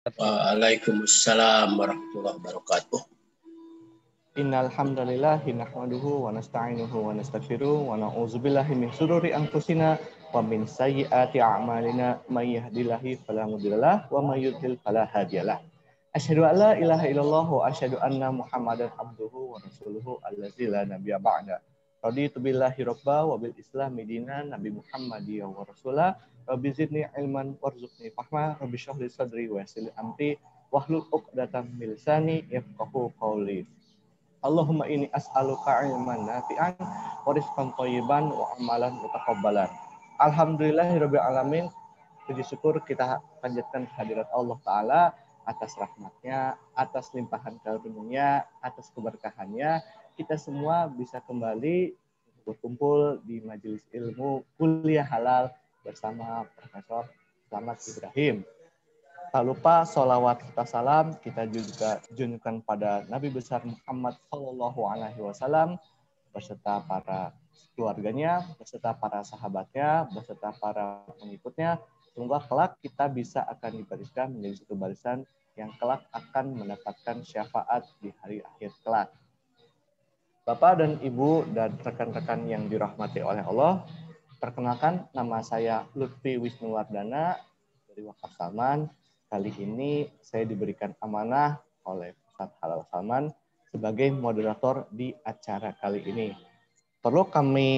Waalaikumsalam warahmatullahi wabarakatuh. Innal hamdalillah nahmaduhu wa nasta'inuhu wa nastaghfiruh wa na'udzu billahi min shururi anfusina wa min sayyiati a'malina may yahdihillahu fala mudhillalah wa may yudhlil fala hadiyalah. Asyhadu an la ilaha illallah wa asyhadu anna Muhammadan abduhu wa rasuluhu allazi la nabiyya ba'da. Raditu billahi rabba wa bil islami dinan Nabi Muhammadi wa rasulah. Rabbi zidni ilman warzuqni fahma. Rabbi shrah li sadri wa yassir li amri wahlul 'uqdatam min lisani yafqahu qawli. Allahumma inni as'aluka ilman nafi'an wa rizqan thayyiban wa amalan mutaqabbalan. Alhamdulillahirabbil alamin. Puji syukur kita panjatkan kehadirat Allah Ta'ala atas rahmatnya, atas limpahan karunia-Nya, atas keberkahannya. Kita semua bisa kembali berkumpul di majelis ilmu kuliah halal bersama Profesor Slamet Ibrahim. Tak lupa sholawat serta salam kita juga junjukkan pada Nabi besar Muhammad Shallallahu Alaihi Wasallam beserta para keluarganya, beserta para sahabatnya, beserta para pengikutnya. Semoga kelak kita bisa akan dibariskan menjadi satu barisan yang kelak akan mendapatkan syafaat di hari akhir kelak. Bapak dan Ibu dan rekan-rekan yang dirahmati oleh Allah, perkenalkan nama saya Lutfi Wisnuwardana dari Wakaf Salman. Kali ini saya diberikan amanah oleh Ustadz Halal Salman sebagai moderator di acara kali ini. Perlu kami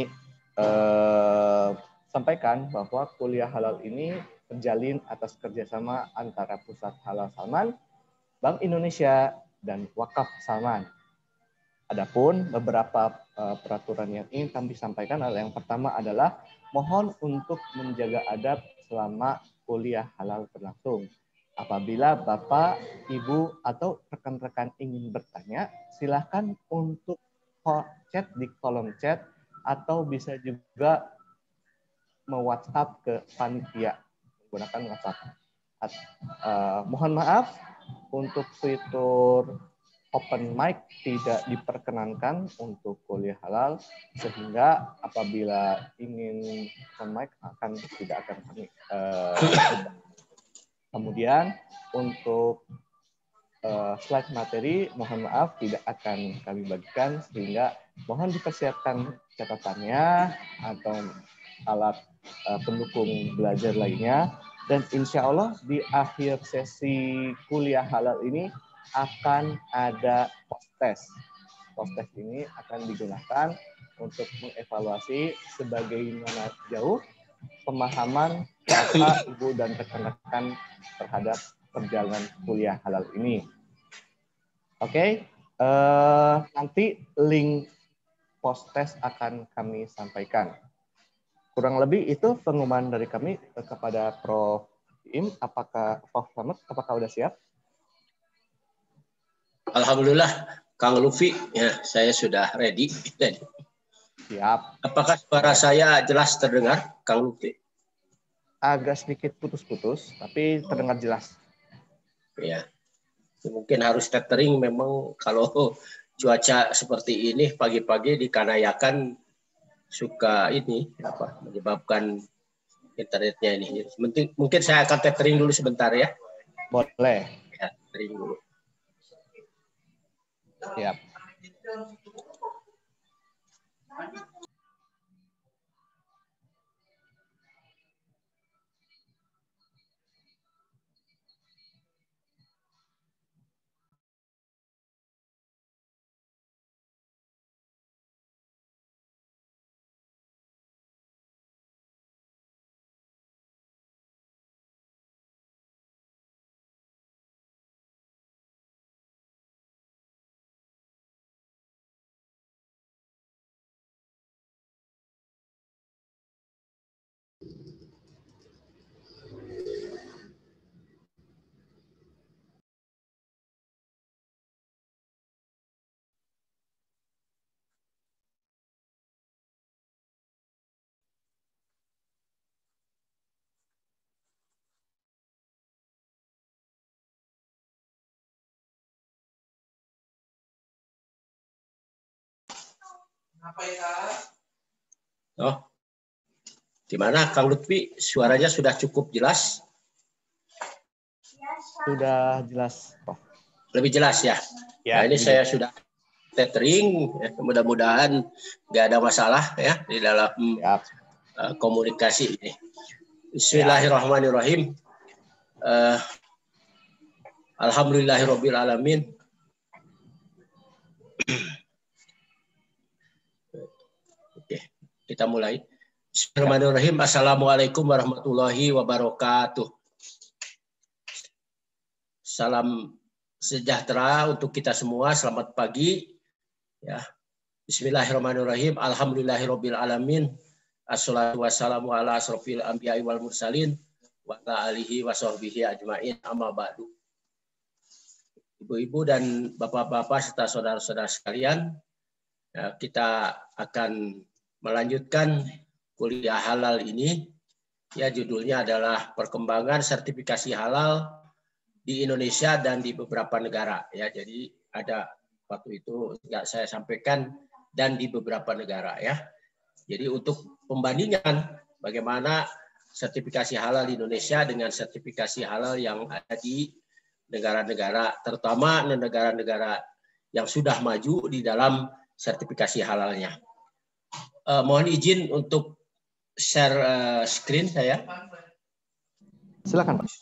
sampaikan bahwa kuliah halal ini terjalin atas kerjasama antara Pusat Halal Salman, Bank Indonesia, dan Wakaf Salman. Adapun beberapa peraturan yang ingin kami sampaikan adalah yang pertama adalah mohon untuk menjaga adab selama kuliah halal berlangsung. Apabila Bapak, Ibu, atau rekan-rekan ingin bertanya, silakan untuk chat di kolom chat atau bisa juga me-WhatsApp ke panitia menggunakan WhatsApp. Mohon maaf untuk fitur open mic tidak diperkenankan untuk kuliah halal, sehingga apabila ingin open mic tidak akan kami kemudian untuk slide materi mohon maaf tidak akan kami bagikan, sehingga mohon dipersiapkan catatannya atau alat pendukung belajar lainnya. Dan insya Allah di akhir sesi kuliah halal ini akan ada post-test. Post-test ini akan digunakan untuk mengevaluasi sebagaimana jauh pemahaman Bapak, Ibu, dan rekan-rekan terhadap perjalanan kuliah halal ini. Oke, nanti link post-test akan kami sampaikan. Kurang lebih itu pengumuman dari kami kepada Prof. Im. Apakah Prof. Slamet, apakah sudah siap? Alhamdulillah, Kang Lufi, ya saya sudah ready. Siap. Apakah suara saya jelas terdengar, Kang Lufi? Agak sedikit putus-putus, tapi terdengar jelas. Ya, mungkin harus tethering memang kalau cuaca seperti ini pagi-pagi di Kanayakan suka ini menyebabkan internetnya ini. Mungkin saya akan tethering dulu sebentar ya. Boleh. Ya, tethering dulu. Siap. Oh, gimana Kang Lutfi? Suaranya sudah cukup jelas? sudah jelas, Prof. Lebih jelas ya. Ya, Nah, ini saya sudah tethering, ya, mudah-mudahan nggak ada masalah ya di dalam komunikasi ini. Bismillahirrahmanirrahim. Alhamdulillahirabbil alamin. Oke, kita mulai. Bismillahirrahmanirrahim. Assalamualaikum warahmatullahi wabarakatuh. Salam sejahtera untuk kita semua. Selamat pagi. Ya. Bismillahirrahmanirrahim. Alhamdulillahirabbil alamin. Assalatu wassalamu ala asrofil anbiya'i wal mursalin wa ala alihi wa sahbihi ajmain, amma ba'du. Ibu-ibu dan bapak-bapak serta saudara-saudara sekalian, ya, kita akan melanjutkan kuliah halal ini. Ya, judulnya adalah perkembangan sertifikasi halal di Indonesia dan di beberapa negara. Ya, jadi ada waktu itu nggak saya sampaikan dan di beberapa negara ya. Jadi untuk pembandingan bagaimana sertifikasi halal di Indonesia dengan sertifikasi halal yang ada di negara-negara, terutama negara-negara yang sudah maju di dalam sertifikasi halalnya. Mohon izin untuk share screen saya. Silakan, Pak.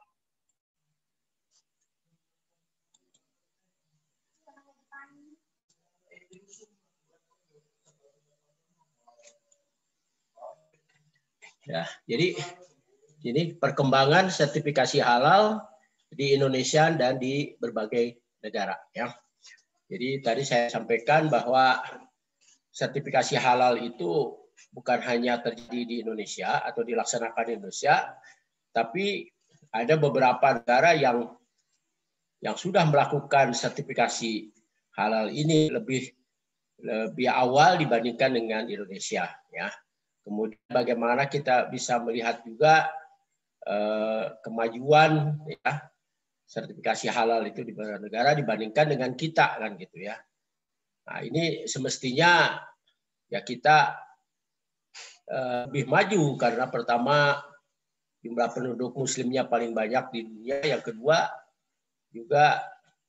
Ya, jadi ini perkembangan sertifikasi halal di Indonesia dan di berbagai negara. Ya, jadi tadi saya sampaikan bahwa sertifikasi halal itu bukan hanya terjadi di Indonesia atau dilaksanakan di Indonesia, tapi ada beberapa negara yang sudah melakukan sertifikasi halal ini lebih awal dibandingkan dengan Indonesia. Ya. Kemudian bagaimana kita bisa melihat juga kemajuan ya, sertifikasi halal itu di beberapa negara dibandingkan dengan kita kan gitu ya. Nah, ini semestinya ya kita lebih maju karena pertama jumlah penduduk muslimnya paling banyak di dunia, yang kedua juga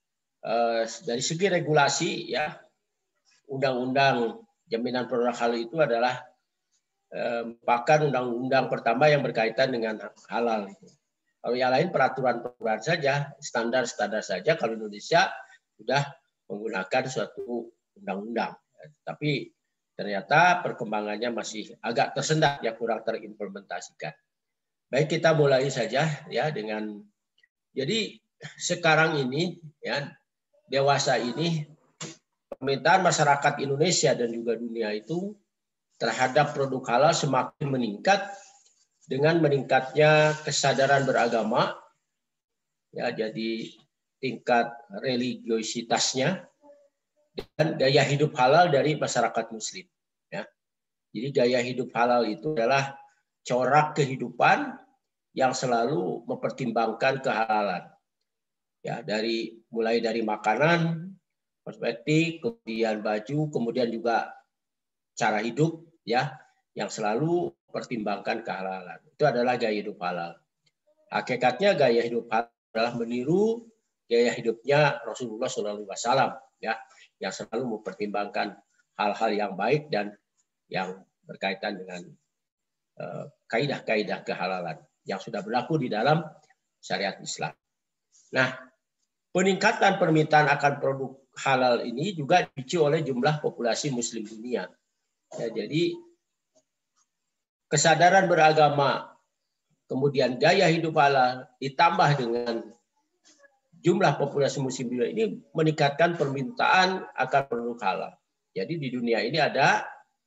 dari segi regulasi ya, undang-undang jaminan produk halal itu adalah merupakan undang-undang pertama yang berkaitan dengan halal. Kalau yang lain peraturan-peraturan saja, standar-standar saja. Kalau Indonesia sudah menggunakan suatu undang-undang. Tapi ternyata perkembangannya masih agak tersendat, ya kurang terimplementasikan. Baik, kita mulai saja ya dengan. Jadi sekarang ini ya dewasa ini permintaan masyarakat Indonesia dan juga dunia itu terhadap produk halal semakin meningkat dengan meningkatnya kesadaran beragama, ya, jadi tingkat religiositasnya dan gaya hidup halal dari masyarakat Muslim. Ya. Jadi gaya hidup halal itu adalah corak kehidupan yang selalu mempertimbangkan kehalalan. Ya, mulai dari makanan, perspektif, kemudian baju, kemudian juga cara hidup ya yang selalu pertimbangkan kehalalan. Itu adalah gaya hidup halal. Hakikatnya gaya hidup halal adalah meniru gaya hidupnya Rasulullah SAW ya, yang selalu mempertimbangkan hal-hal yang baik dan yang berkaitan dengan kaidah-kaidah kehalalan yang sudah berlaku di dalam syariat Islam. Nah, peningkatan permintaan akan produk halal ini juga dipicu oleh jumlah populasi Muslim dunia. Ya, jadi kesadaran beragama, kemudian gaya hidup halal ditambah dengan jumlah populasi Muslim dunia ini meningkatkan permintaan akan produk halal. Jadi di dunia ini ada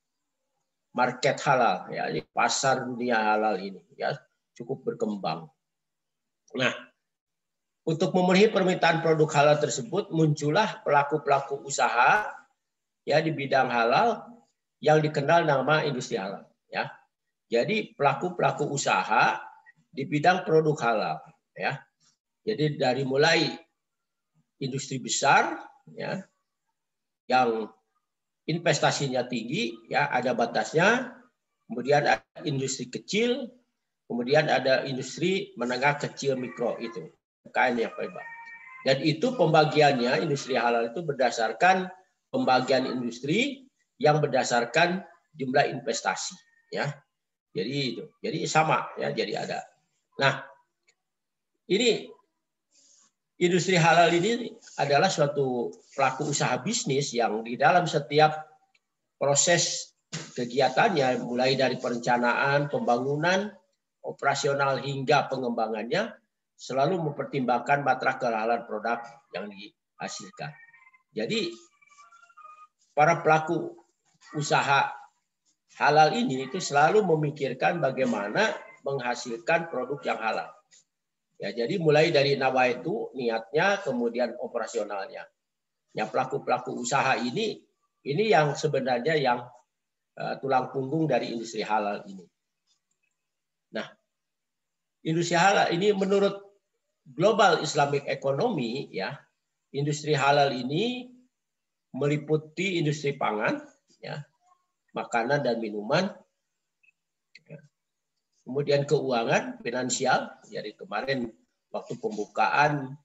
market halal, ya, pasar dunia halal ini ya cukup berkembang. Nah, untuk memenuhi permintaan produk halal tersebut muncullah pelaku-pelaku usaha ya di bidang halal yang dikenal nama industri halal ya. Jadi pelaku-pelaku usaha di bidang produk halal ya. Jadi dari mulai industri besar ya yang investasinya tinggi ya, ada batasnya, kemudian ada industri kecil, kemudian ada industri menengah kecil mikro itu. UMKM yang hebat. Dan itu pembagiannya industri halal itu berdasarkan pembagian industri yang berdasarkan jumlah investasi, ya. Jadi itu, jadi sama, ya. Jadi ada. Nah, ini industri halal ini adalah suatu pelaku usaha bisnis yang di dalam setiap proses kegiatannya, mulai dari perencanaan, pembangunan, operasional hingga pengembangannya, selalu mempertimbangkan matrah kehalalan produk yang dihasilkan. Jadi para pelaku usaha halal ini itu selalu memikirkan bagaimana menghasilkan produk yang halal. Ya, jadi mulai dari nawaitu, niatnya, kemudian operasionalnya. Ya, pelaku-pelaku usaha ini yang sebenarnya yang tulang punggung dari industri halal ini. Nah, industri halal ini menurut Global Islamic Economy, ya, industri halal ini meliputi industri pangan, ya, makanan dan minuman, ya. Kemudian keuangan, finansial. Jadi kemarin waktu pembukaan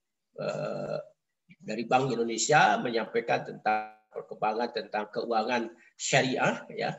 dari Bank Indonesia menyampaikan tentang perkembangan tentang keuangan syariah, ya.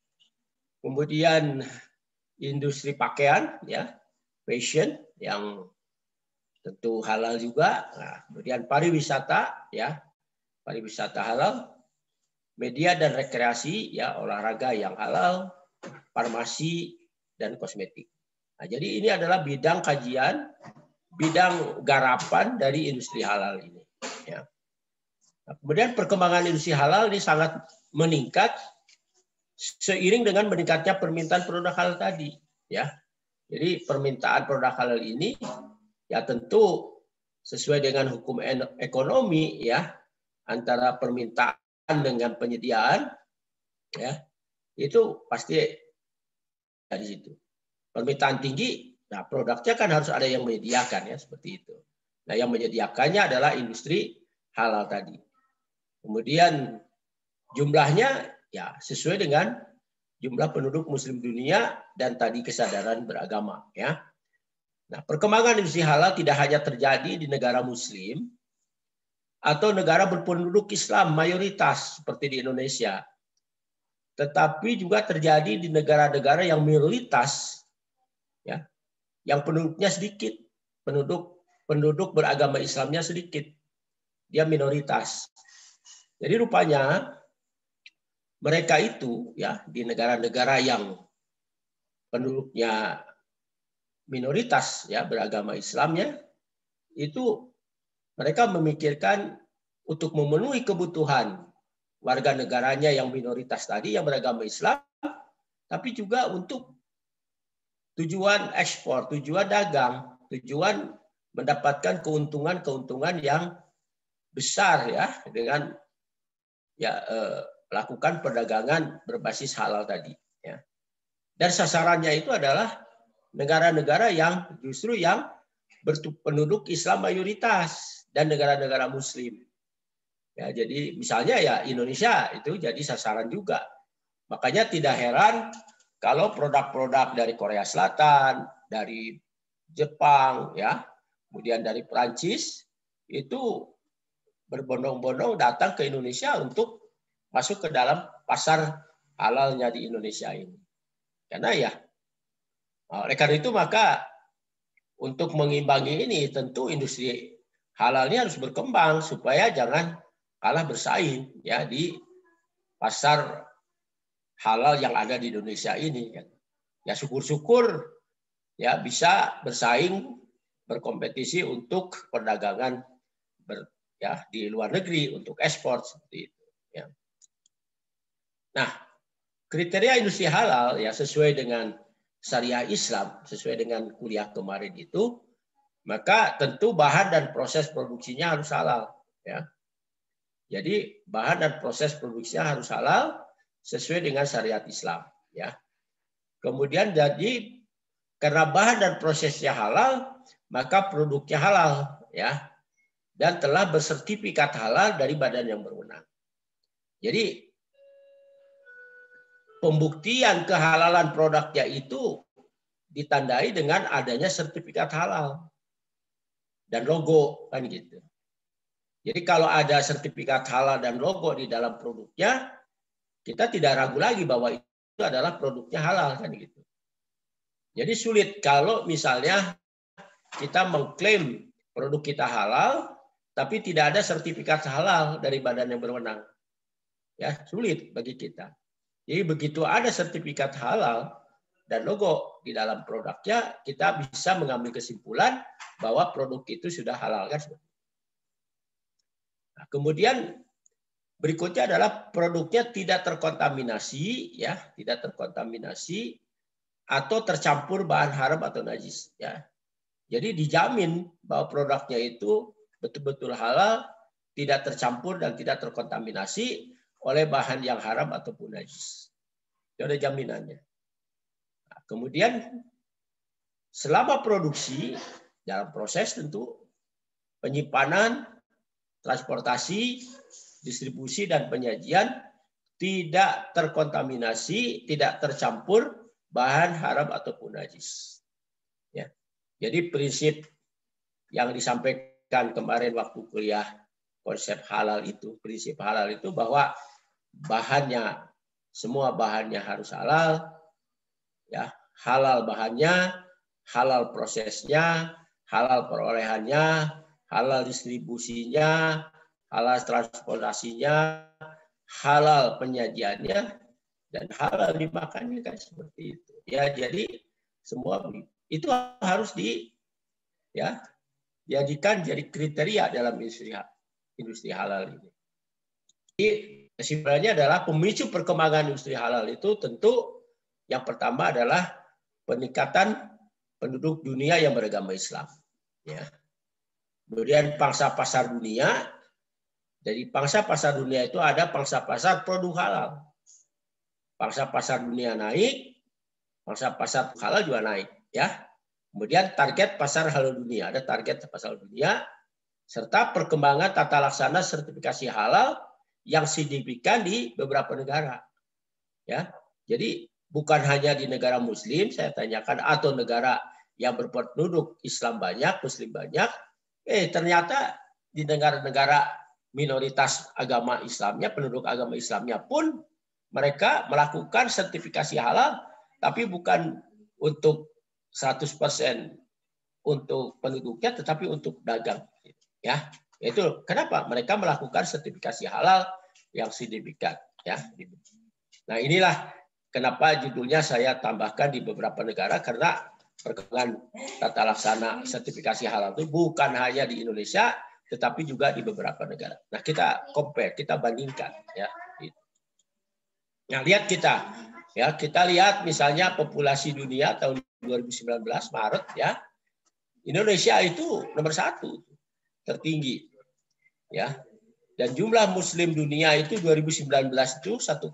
Kemudian industri pakaian, ya, fashion yang tentu halal juga. Nah, kemudian pariwisata, ya, pariwisata halal, media dan rekreasi, ya, olahraga yang halal, farmasi dan kosmetik. Nah, jadi ini adalah bidang kajian, bidang garapan dari industri halal ini, ya. Nah, kemudian perkembangan industri halal ini sangat meningkat seiring dengan meningkatnya permintaan produk halal tadi, ya. Jadi permintaan produk halal ini ya tentu sesuai dengan hukum ekonomi, ya, antara permintaan dengan penyediaan, ya, itu pasti dari situ. Permintaan tinggi, nah produknya kan harus ada yang menyediakan, ya, seperti itu. Nah, yang menyediakannya adalah industri halal tadi. Kemudian jumlahnya ya sesuai dengan jumlah penduduk muslim dunia dan tadi kesadaran beragama, ya. Nah, perkembangan industri halal tidak hanya terjadi di negara muslim atau negara berpenduduk Islam mayoritas seperti di Indonesia, tetapi juga terjadi di negara-negara yang minoritas, ya, yang penduduknya sedikit, penduduk beragama Islamnya sedikit, dia minoritas. Jadi rupanya mereka itu, ya, di negara-negara yang penduduknya minoritas, ya, beragama Islamnya, itu mereka memikirkan untuk memenuhi kebutuhan warga negaranya yang minoritas tadi yang beragama Islam, tapi juga untuk tujuan ekspor, tujuan dagang, tujuan mendapatkan keuntungan-keuntungan yang besar, ya, dengan ya melakukan perdagangan berbasis halal tadi, ya. Dan sasarannya itu adalah negara-negara yang justru yang berpenduduk Islam mayoritas dan negara-negara Muslim. Ya, jadi misalnya ya Indonesia itu jadi sasaran juga. Makanya tidak heran kalau produk-produk dari Korea Selatan, dari Jepang, ya, kemudian dari Perancis itu berbondong-bondong datang ke Indonesia untuk masuk ke dalam pasar halalnya di Indonesia ini. Karena ya oleh karena itu maka untuk mengimbangi ini tentu industri halalnya harus berkembang supaya jangan kalah bersaing, ya, di pasar halal yang ada di Indonesia ini. Ya syukur-syukur ya bisa bersaing, berkompetisi untuk perdagangan ya di luar negeri untuk ekspor seperti itu. Ya. Nah, kriteria industri halal ya sesuai dengan syariah Islam, sesuai dengan kuliah kemarin itu, maka tentu bahan dan proses produksinya harus halal, ya. Jadi bahan dan proses produksinya harus halal sesuai dengan syariat Islam, ya. Kemudian jadi karena bahan dan prosesnya halal, maka produknya halal, ya. Dan telah bersertifikat halal dari badan yang berwenang. Jadi pembuktian kehalalan produknya itu ditandai dengan adanya sertifikat halal. dan logo kan gitu. Jadi kalau ada sertifikat halal dan logo di dalam produknya, kita tidak ragu lagi bahwa itu adalah produknya halal kan gitu. Jadi sulit kalau misalnya kita mengklaim produk kita halal, tapi tidak ada sertifikat halal dari badan yang berwenang. Ya, sulit bagi kita. Jadi begitu ada sertifikat halal dan logo di dalam produknya, kita bisa mengambil kesimpulan bahwa produk itu sudah halal kan. Nah, kemudian berikutnya adalah produknya tidak terkontaminasi, ya, tidak terkontaminasi atau tercampur bahan haram atau najis, ya. Jadi dijamin bahwa produknya itu betul-betul halal, tidak tercampur dan tidak terkontaminasi oleh bahan yang haram ataupun najis. Itu ada jaminannya. Nah, kemudian selama produksi, dalam proses tentu penyimpanan, transportasi, distribusi, dan penyajian tidak terkontaminasi, tidak tercampur bahan haram ataupun najis. Ya. Jadi prinsip yang disampaikan kemarin waktu kuliah konsep halal itu, prinsip halal itu bahwa bahannya, semua bahannya harus halal, ya, halal bahannya, halal prosesnya, halal perolehannya, halal distribusinya, halal transportasinya, halal penyajiannya, dan halal dimakannya kan seperti itu. Ya, jadi semua itu harus dijadikan jadi kriteria dalam industri halal ini. Jadi kesimpulannya adalah pemicu perkembangan industri halal itu tentu yang pertama adalah peningkatan penduduk dunia yang beragama Islam. Ya. Kemudian pangsa pasar dunia. Jadi pangsa pasar dunia itu ada pangsa pasar produk halal. Pangsa pasar dunia naik, pangsa pasar halal juga naik. Ya. Kemudian target pasar halal dunia, ada target pasar dunia, serta perkembangan tata laksana sertifikasi halal yang signifikan di beberapa negara. Ya. Jadi bukan hanya di negara Muslim, saya tanyakan, atau negara yang berpenduduk Islam banyak, Muslim banyak, ternyata di negara-negara minoritas agama Islamnya, penduduk agama Islamnya pun mereka melakukan sertifikasi halal, tapi bukan untuk 100% untuk penduduknya, tetapi untuk dagang. Ya, itu kenapa mereka melakukan sertifikasi halal yang signifikan. Ya, nah inilah kenapa judulnya saya tambahkan di beberapa negara, karena perkembangan tata laksana sertifikasi halal itu bukan hanya di Indonesia, tetapi juga di beberapa negara. Nah, kita compare, kita bandingkan, ya. Nah, lihat kita lihat misalnya populasi dunia tahun 2019 Maret, ya. Indonesia itu nomor 1 tertinggi, ya. Dan jumlah Muslim dunia itu 2019 itu 1,8.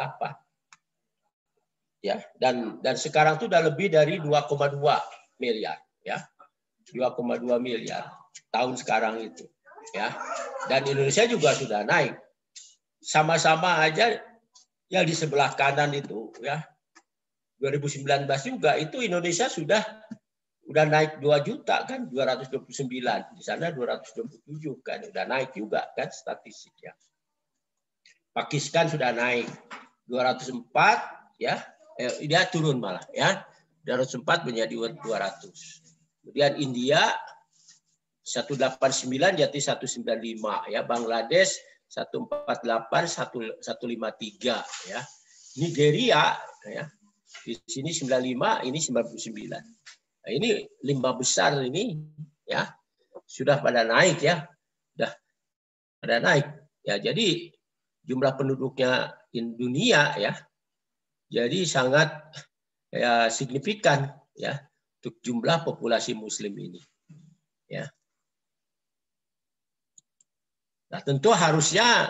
Ya, dan sekarang itu udah lebih dari 2,2 miliar, ya. 2,2 miliar tahun sekarang itu, ya. Dan Indonesia juga sudah naik. Sama-sama aja yang di sebelah kanan itu, ya. 2019 juga itu Indonesia sudah naik 2 juta kan, 229. Di sana 227 kan, udah naik juga kan statistiknya. Pakistan sudah naik 204, ya. Dia turun malah, ya. 204 menjadi 200. Kemudian India 189 jadi 195, ya. Bangladesh 148, 153, ya. Nigeria, ya. Di sini 95, ini 99. Nah, ini 5 besar ini, ya. Sudah pada naik, ya. Sudah pada naik. Ya, jadi jumlah penduduknya di dunia, ya. Jadi sangat, ya, signifikan, ya, untuk jumlah populasi Muslim ini, ya. Nah, tentu harusnya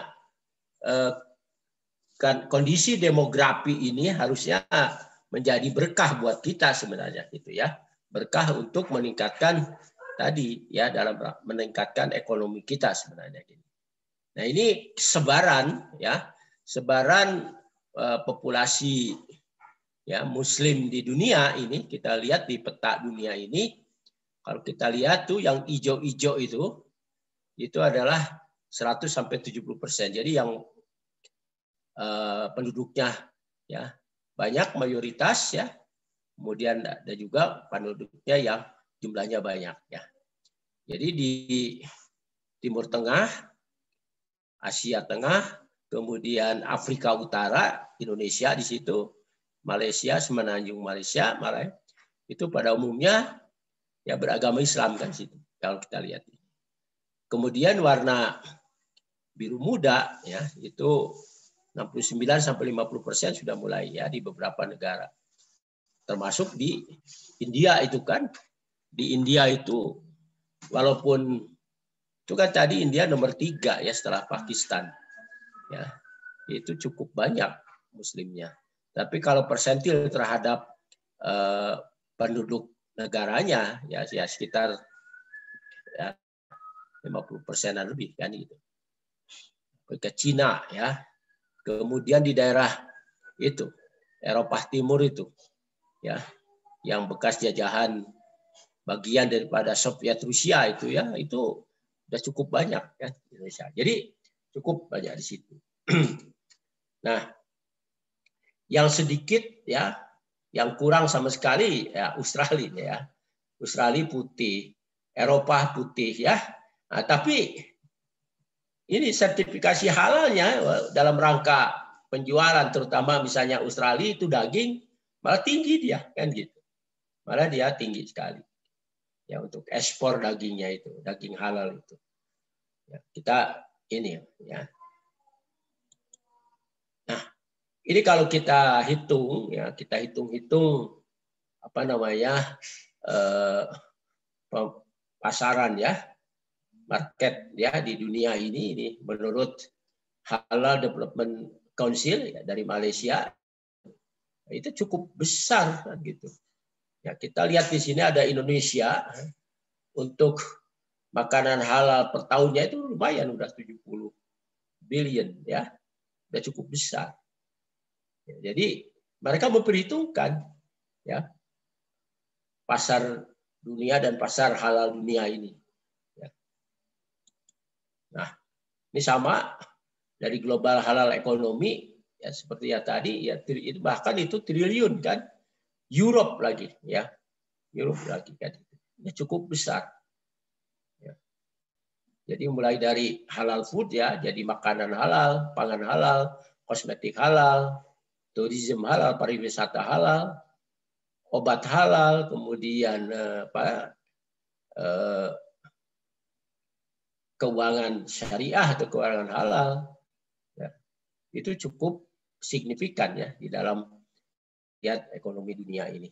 kondisi demografi ini harusnya menjadi berkah buat kita sebenarnya, gitu, ya. Berkah untuk meningkatkan tadi, ya, dalam meningkatkan ekonomi kita sebenarnya. Nah, ini sebaran, ya, sebaran populasi, ya, Muslim di dunia ini, kita lihat di peta dunia ini, Kalau kita lihat tuh yang hijau-hijau itu adalah 100 sampai 70%. Jadi yang penduduknya ya banyak, mayoritas ya. Kemudian ada juga penduduknya yang jumlahnya banyak ya. Jadi di Timur Tengah, Asia Tengah, kemudian Afrika Utara, Indonesia di situ, Malaysia, Semenanjung Malaysia, itu pada umumnya ya beragama Islam kan situ kalau kita lihat. Kemudian warna biru muda ya itu 69 sampai 50% sudah mulai ya di beberapa negara. Termasuk di India itu kan. Di India itu walaupun itu kan tadi India nomor 3 ya setelah Pakistan. Ya. Itu cukup banyak muslimnya. Tapi kalau persentil terhadap penduduk negaranya ya sekitar ya 50%-an lebih kan gitu. Ke Cina ya. Kemudian di daerah itu Eropa Timur itu ya yang bekas jajahan bagian daripada Soviet Rusia itu ya itu udah cukup banyak ya Indonesia. Jadi cukup banyak di situ. Nah, yang sedikit ya yang kurang sama sekali ya Australia ya. Australia putih, Eropa putih ya. Nah, tapi ini sertifikasi halalnya dalam rangka penjualan terutama misalnya Australia itu daging malah tinggi dia kan gitu. Malah dia tinggi sekali. Ya untuk ekspor dagingnya itu, daging halal itu. Ya, kita ini ya. Nah, ini kalau kita hitung ya, kita hitung-hitung apa namanya pasaran ya, market ya di dunia ini menurut Halal Development Council ya, dari Malaysia itu cukup besar kan gitu. Ya, kita lihat di sini ada Indonesia untuk makanan halal per tahunnya itu lumayan udah 70 billion ya. Udah cukup besar. Ya, jadi mereka memperhitungkan ya pasar dunia dan pasar halal dunia ini. Ya. Nah, ini sama dari global halal ekonomi ya seperti ya tadi ya itu bahkan itu triliun kan. Europe lagi ya. Europe lagi kan. Ya, cukup besar. Ya. Jadi mulai dari halal food ya, jadi makanan halal, pangan halal, kosmetik halal, turisme halal, pariwisata halal, obat halal, kemudian keuangan syariah atau keuangan halal, ya, itu cukup signifikan ya di dalam lihat ekonomi dunia ini.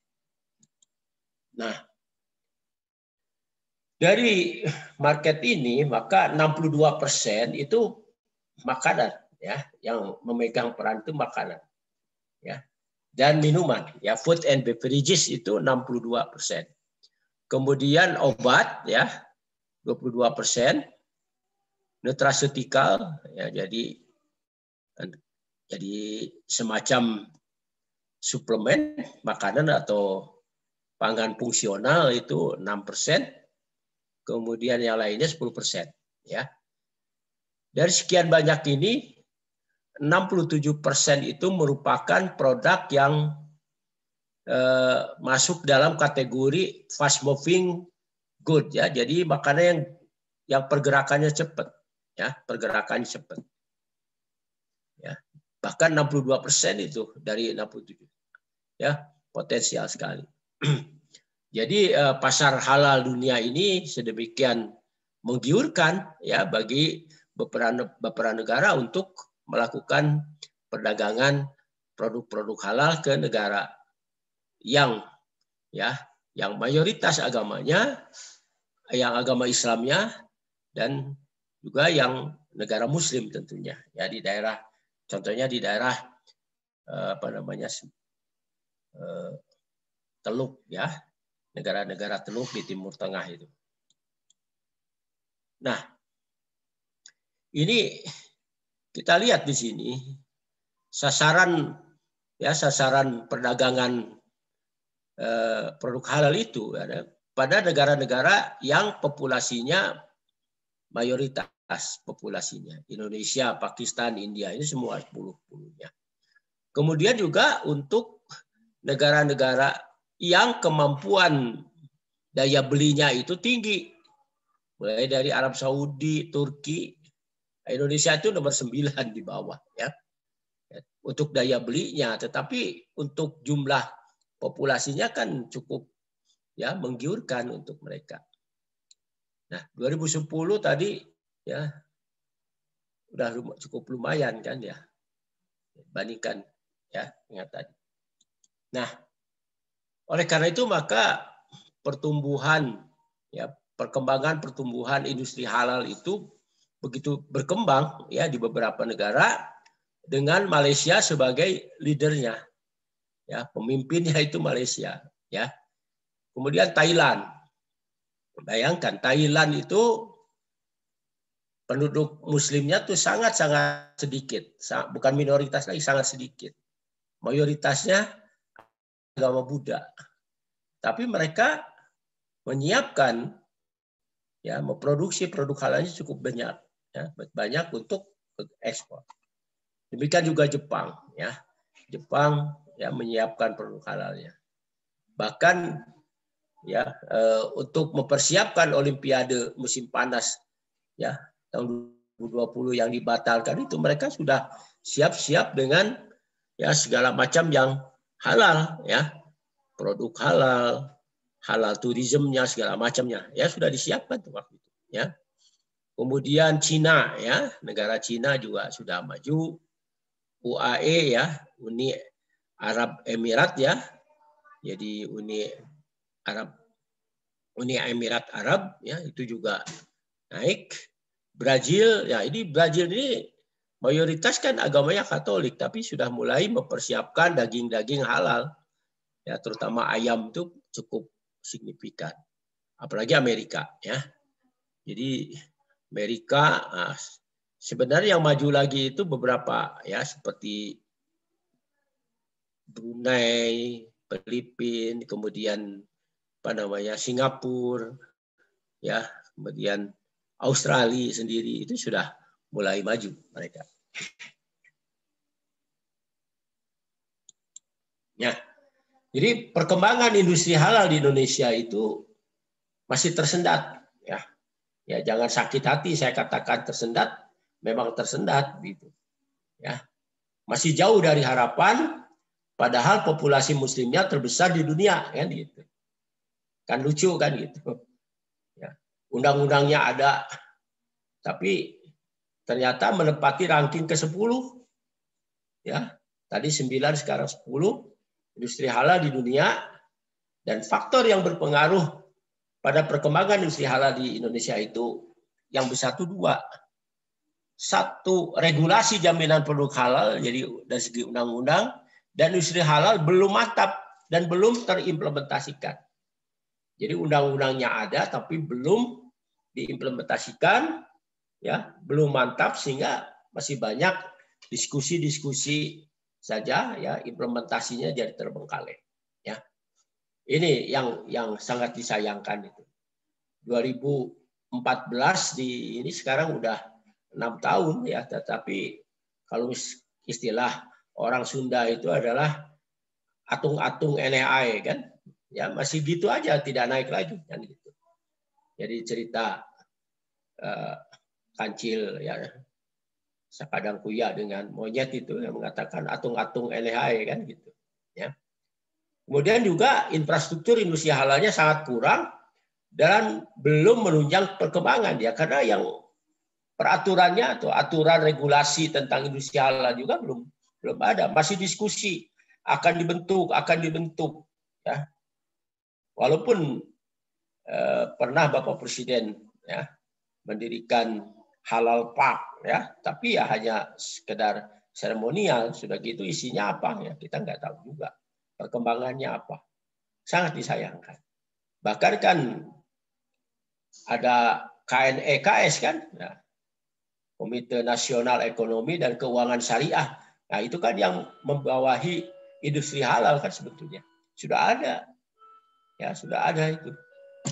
Nah, dari market ini maka 62% itu makanan ya, yang memegang peran itu makanan ya. Dan minuman ya, food and beverages itu 62%. Kemudian obat ya 22%, nutraceutical ya jadi semacam suplemen makanan atau pangan fungsional itu 6%, kemudian yang lainnya 10% ya. Dari sekian banyak ini 67% itu merupakan produk yang masuk dalam kategori fast moving good ya. Jadi makanan yang pergerakannya cepat ya, pergerakannya cepat. Ya. Bahkan 62% itu dari 67. Ya, potensial sekali. Jadi pasar halal dunia ini sedemikian menggiurkan ya bagi beberapa negara untuk melakukan perdagangan produk-produk halal ke negara yang mayoritas agamanya yang agama Islamnya dan juga yang negara Muslim tentunya ya di daerah contohnya di daerah Teluk ya, negara-negara Teluk di Timur Tengah itu. Nah, ini kita lihat di sini sasaran perdagangan produk halal itu ada pada negara-negara yang populasinya mayoritas populasinya. Indonesia, Pakistan, India, ini semua 10-10-nya. Kemudian juga untuk negara-negara yang kemampuan daya belinya itu tinggi. Mulai dari Arab Saudi, Turki, Indonesia itu nomor 9 di bawah ya. Untuk daya belinya, tetapi untuk jumlah populasinya kan cukup ya menggiurkan untuk mereka. Nah, 2010 tadi ya udah cukup lumayan kan ya. Bandingkan ya ingat tadi. Nah, oleh karena itu maka pertumbuhan ya perkembangan pertumbuhan industri halal itu begitu berkembang ya di beberapa negara dengan Malaysia sebagai leadernya. Ya, pemimpinnya itu Malaysia ya. Kemudian Thailand. Bayangkan Thailand itu penduduk muslimnya tuh sangat-sangat sedikit. Bukan minoritas lagi, sangat sedikit. Mayoritasnya agama Buddha. Tapi mereka menyiapkan ya memproduksi produk halalnya cukup banyak ya, banyak untuk ekspor. Demikian juga Jepang ya. Jepang ya menyiapkan produk halalnya. Bahkan ya untuk mempersiapkan Olimpiade musim panas ya tahun 2020 yang dibatalkan itu mereka sudah siap-siap dengan ya segala macam yang halal ya, produk halal, halal turismenya segala macamnya ya sudah disiapkan tuh waktu itu ya. Kemudian Cina ya, negara Cina juga sudah maju. UAE ya, Uni Arab Emirat ya. Jadi Uni Emirat Arab ya itu juga naik. Brazil ya, ini Brazil ini mayoritas kan agamanya Katolik tapi sudah mulai mempersiapkan daging-daging halal. Ya, terutama ayam itu cukup signifikan. Apalagi Amerika ya. Jadi Amerika sebenarnya yang maju lagi itu beberapa ya seperti Brunei, Filipina, kemudian apa namanya Singapura, ya kemudian Australia sendiri itu sudah mulai maju mereka. Ya, jadi perkembangan industri halal di Indonesia itu masih tersendat, ya. Ya jangan sakit hati saya katakan tersendat, memang tersendat gitu. Ya. Masih jauh dari harapan, padahal populasi muslimnya terbesar di dunia kan gitu. Kan lucu kan gitu. Ya. Undang-undangnya ada tapi ternyata menempati ranking ke-10. Ya. Tadi 9 sekarang 10 industri halal di dunia dan faktor yang berpengaruh pada perkembangan industri halal di Indonesia itu yang besar itu 2. Satu, regulasi jaminan produk halal, jadi dari segi undang-undang, dan industri halal belum mantap dan belum terimplementasikan. Jadi undang-undangnya ada, tapi belum diimplementasikan, ya, belum mantap sehingga masih banyak diskusi-diskusi saja, ya, implementasinya jadi terbengkalai. Ya, ini yang sangat disayangkan itu. 2014 ini sekarang udah 6 tahun ya, tetapi kalau istilah orang Sunda itu adalah atung-atung NEAE kan, ya masih gitu aja tidak naik lagi kan gitu. Jadi cerita kancil ya Sakadang Kuya dengan monyet itu yang mengatakan atung-atung NEAE kan gitu ya. Kemudian juga infrastruktur industri halalnya sangat kurang dan belum menunjang perkembangan ya karena yang peraturannya atau aturan regulasi tentang industri halal juga belum ada, masih diskusi akan dibentuk ya. Walaupun pernah Bapak Presiden ya mendirikan halal park ya, tapi ya hanya sekedar seremonial, sudah gitu isinya apa ya kita nggak tahu juga perkembangannya apa. Sangat disayangkan. Bahkan kan ada KNEKS kan, ya. Komite Nasional Ekonomi dan Keuangan Syariah. Nah, itu kan yang membawahi industri halal kan sebetulnya. Sudah ada. Ya, sudah ada itu.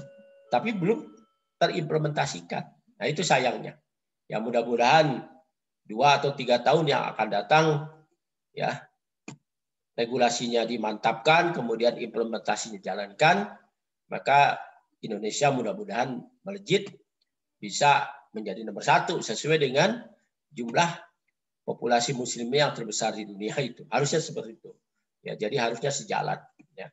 tapi belum terimplementasikan. Nah, itu sayangnya. Ya, mudah-mudahan 2 atau 3 tahun yang akan datang, ya, regulasinya dimantapkan, kemudian implementasinya dijalankan, maka Indonesia mudah-mudahan melejit bisa menjadi nomor 1 sesuai dengan jumlah populasi muslim yang terbesar di dunia itu. Harusnya seperti itu. Ya, jadi harusnya sejalan. Ya.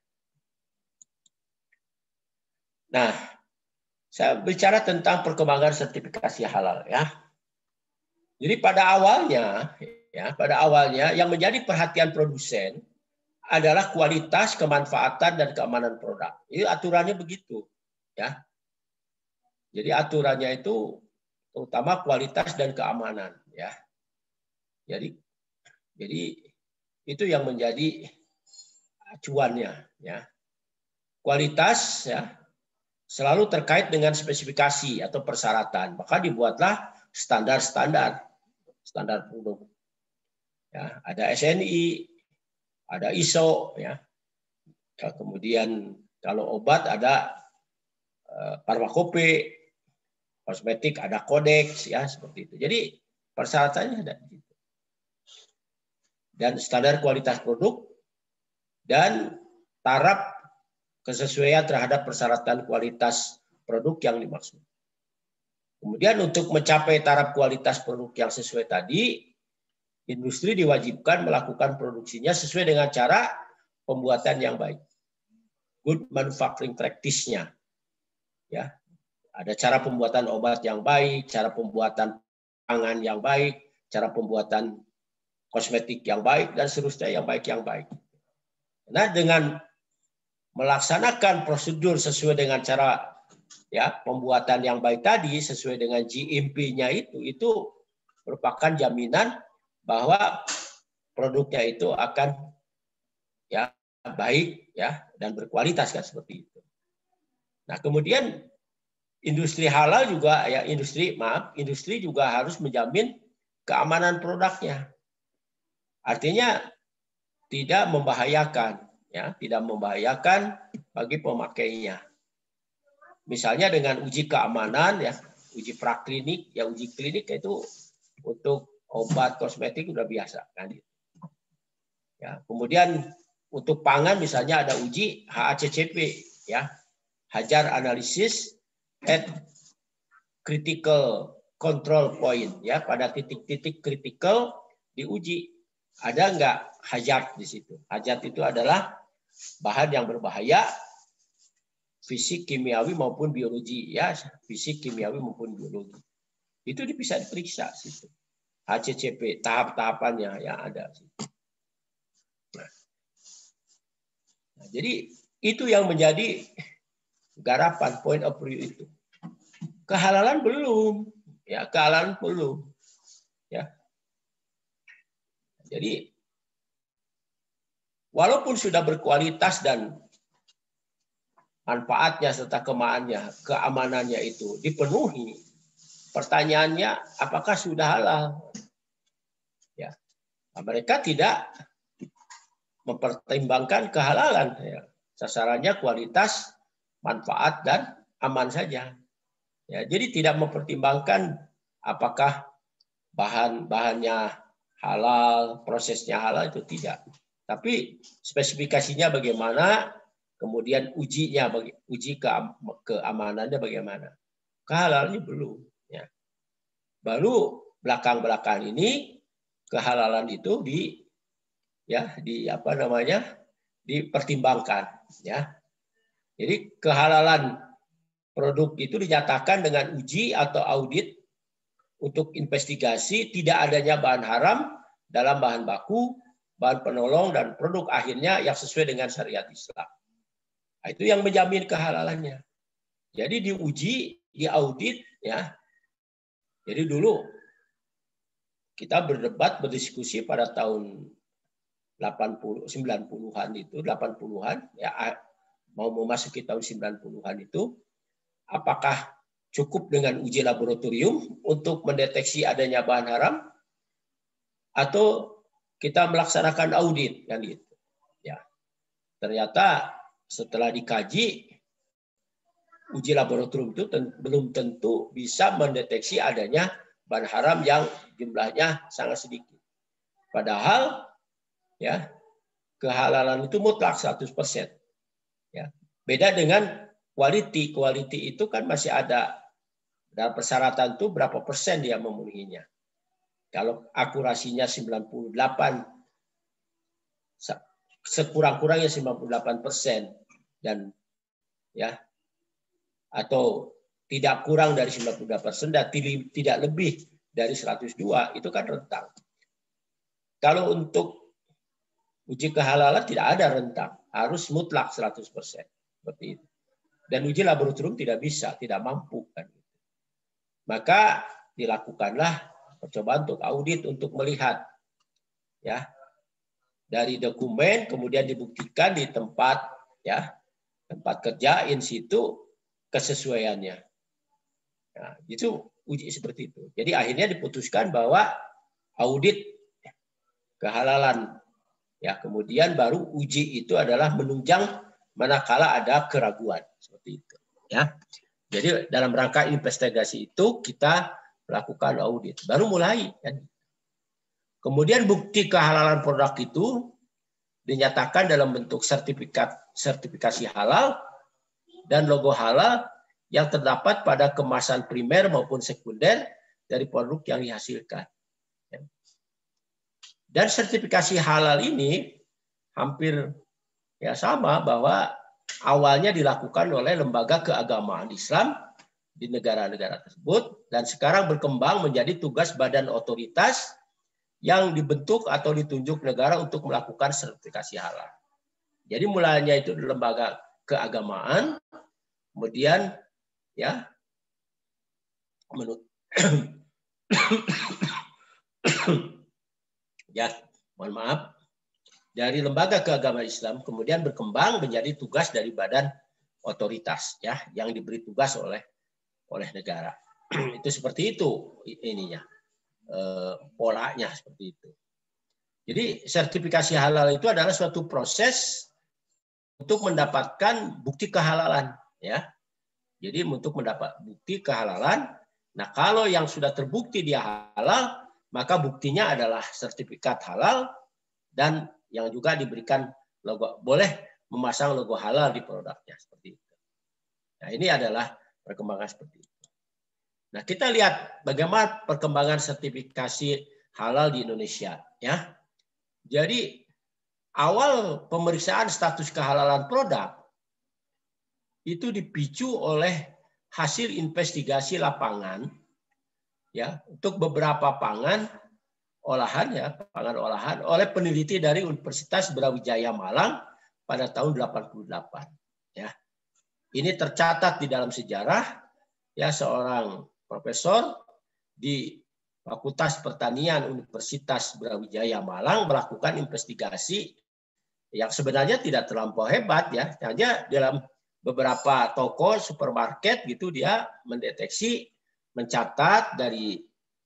Nah, saya bicara tentang perkembangan sertifikasi halal, ya. Jadi pada awalnya yang menjadi perhatian produsen adalah kualitas, kemanfaatan, dan keamanan produk. Ini aturannya begitu, ya. Jadi aturannya itu terutama kualitas dan keamanan, ya. Jadi itu yang menjadi acuannya, ya. Kualitas, ya, selalu terkait dengan spesifikasi atau persyaratan. Maka dibuatlah standar produk. Ya, ada SNI, ada ISO, ya. Kemudian kalau obat ada farmakope, kosmetik ada kodeks, ya, seperti itu. Jadi persyaratannya ada di situ. Dan standar kualitas produk dan taraf kesesuaian terhadap persyaratan kualitas produk yang dimaksud. Kemudian untuk mencapai taraf kualitas produk yang sesuai tadi, industri diwajibkan melakukan produksinya sesuai dengan cara pembuatan yang baik. Good manufacturing practice-nya. Ya. Ada cara pembuatan obat yang baik, cara pembuatan pangan yang baik, cara pembuatan kosmetik yang baik, dan seterusnya yang baik. Nah, dengan melaksanakan prosedur sesuai dengan cara, ya, pembuatan yang baik tadi, sesuai dengan GMP-nya itu merupakan jaminan bahwa produknya itu akan, ya, baik, ya, dan berkualitas, kan, seperti itu. Nah, kemudian industri halal juga, ya, industri juga harus menjamin keamanan produknya. Artinya tidak membahayakan, ya, tidak membahayakan bagi pemakainya. Misalnya dengan uji keamanan, ya, uji praklinik, ya, uji klinik itu untuk obat kosmetik udah biasa, kan. Ya, kemudian untuk pangan misalnya ada uji HACCP, ya, Hajar Analysis at Critical Control Point, ya, pada titik-titik kritikal diuji ada enggak hazard di situ. Hazard itu adalah bahan yang berbahaya fisik, kimiawi maupun biologi, ya, fisik, kimiawi maupun biologi. Itu bisa diperiksa situ. HACCP tahap-tahapannya yang ada. Nah, jadi itu yang menjadi garapan point of view itu. Kehalalan belum, ya, kehalalan belum, ya. Jadi walaupun sudah berkualitas dan manfaatnya serta keamanannya itu dipenuhi, pertanyaannya apakah sudah halal? Ya, nah, mereka tidak mempertimbangkan kehalalan, ya. Sasarannya kualitas, manfaat, dan aman saja. Ya, jadi tidak mempertimbangkan apakah bahan-bahannya halal, prosesnya halal, itu tidak. Tapi spesifikasinya bagaimana, kemudian ujinya, uji keamanannya bagaimana. Kehalalannya belum. Ya. Baru belakang-belakang ini kehalalan itu dipertimbangkan. Ya. Jadi kehalalan produk itu dinyatakan dengan uji atau audit untuk investigasi tidak adanya bahan haram dalam bahan baku, bahan penolong, dan produk akhirnya yang sesuai dengan syariat Islam. Nah, itu yang menjamin kehalalannya. Jadi diuji, diaudit, ya. Jadi dulu kita berdiskusi pada tahun 90-an itu, 80-an, ya, mau memasuki tahun 90-an itu, apakah cukup dengan uji laboratorium untuk mendeteksi adanya bahan haram atau kita melaksanakan audit, kan gitu. Ya. Ternyata setelah dikaji uji laboratorium itu belum tentu bisa mendeteksi adanya bahan haram yang jumlahnya sangat sedikit. Padahal ya kehalalan itu mutlak 100%. Ya. Beda dengan quality. Quality itu kan masih ada dalam persyaratan itu berapa persen dia memenuhinya. Kalau akurasinya 98, sekurang-kurangnya 98% dan ya atau tidak kurang dari 98% dan tidak lebih dari 102 itu kan rentang. Kalau untuk uji kehalalan tidak ada rentang, harus mutlak 100%. Seperti itu. Dan uji laboratorium tidak bisa, tidak mampu kan. Maka dilakukanlah percobaan untuk audit untuk melihat ya dari dokumen kemudian dibuktikan di tempat ya tempat kerja in situ kesesuaiannya. Nah, itu uji seperti itu. Jadi akhirnya diputuskan bahwa audit kehalalan ya kemudian baru uji itu adalah menunjang manakala ada keraguan seperti itu ya. Jadi dalam rangka investigasi itu kita melakukan audit baru mulai kan. Kemudian bukti kehalalan produk itu dinyatakan dalam bentuk sertifikasi halal dan logo halal yang terdapat pada kemasan primer maupun sekunder dari produk yang dihasilkan. Dan sertifikasi halal ini hampir ya sama bahwa awalnya dilakukan oleh lembaga keagamaan Islam di negara-negara tersebut dan sekarang berkembang menjadi tugas badan otoritas yang dibentuk atau ditunjuk negara untuk melakukan sertifikasi halal. Jadi mulanya itu di lembaga keagamaan, kemudian ya ya mohon maaf dari lembaga keagamaan Islam kemudian berkembang menjadi tugas dari badan otoritas ya yang diberi tugas oleh negara. Itu seperti itu ininya. Polanya seperti itu. Jadi sertifikasi halal itu adalah suatu proses untuk mendapatkan bukti kehalalan ya. Jadi untuk mendapat bukti kehalalan, nah kalau yang sudah terbukti dia halal, maka buktinya adalah sertifikat halal dan yang juga diberikan logo, boleh memasang logo halal di produknya seperti itu. Nah, ini adalah perkembangan seperti itu. Nah, kita lihat bagaimana perkembangan sertifikasi halal di Indonesia ya. Jadi awal pemeriksaan status kehalalan produk itu dipicu oleh hasil investigasi lapangan ya untuk beberapa pangan olahan ya, pangan olahan oleh peneliti dari Universitas Brawijaya Malang pada tahun 88 ya. Ini tercatat di dalam sejarah ya seorang profesor di Fakultas Pertanian Universitas Brawijaya Malang melakukan investigasi yang sebenarnya tidak terlampau hebat ya, hanya dalam beberapa toko supermarket gitu dia mendeteksi, mencatat dari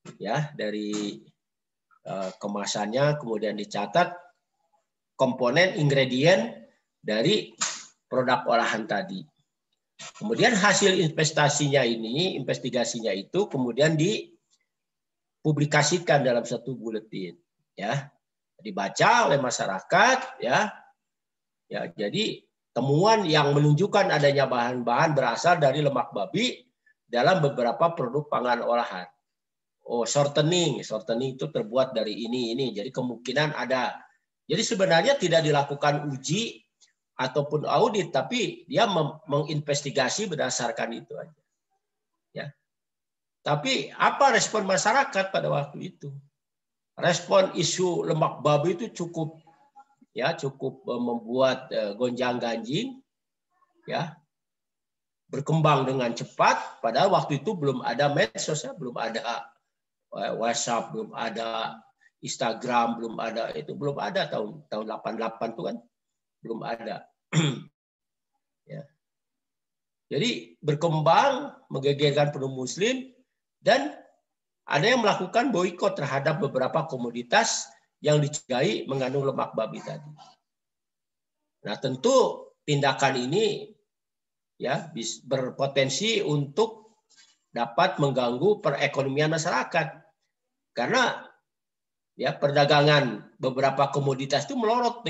kemasannya, kemudian dicatat komponen ingredient dari produk olahan tadi. Kemudian hasil investigasinya itu kemudian dipublikasikan dalam satu buletin ya. Dibaca oleh masyarakat ya. Ya, jadi temuan yang menunjukkan adanya bahan-bahan berasal dari lemak babi dalam beberapa produk pangan olahan. Oh, shortening itu terbuat dari ini. Jadi kemungkinan ada. Jadi sebenarnya tidak dilakukan uji ataupun audit, tapi dia menginvestigasi berdasarkan itu aja. Ya. Tapi apa respon masyarakat pada waktu itu? Respon isu lemak babi itu cukup membuat gonjang-ganjing, ya, berkembang dengan cepat. Padahal waktu itu belum ada medsos, belum ada WhatsApp, belum ada Instagram, belum ada tahun 88 itu kan belum ada. Ya. Jadi berkembang, menggegerkan penuh Muslim, dan ada yang melakukan boikot terhadap beberapa komoditas yang dicurigai mengandung lemak babi tadi. Nah tentu tindakan ini ya berpotensi untuk dapat mengganggu perekonomian masyarakat. Karena ya perdagangan beberapa komoditas itu melorot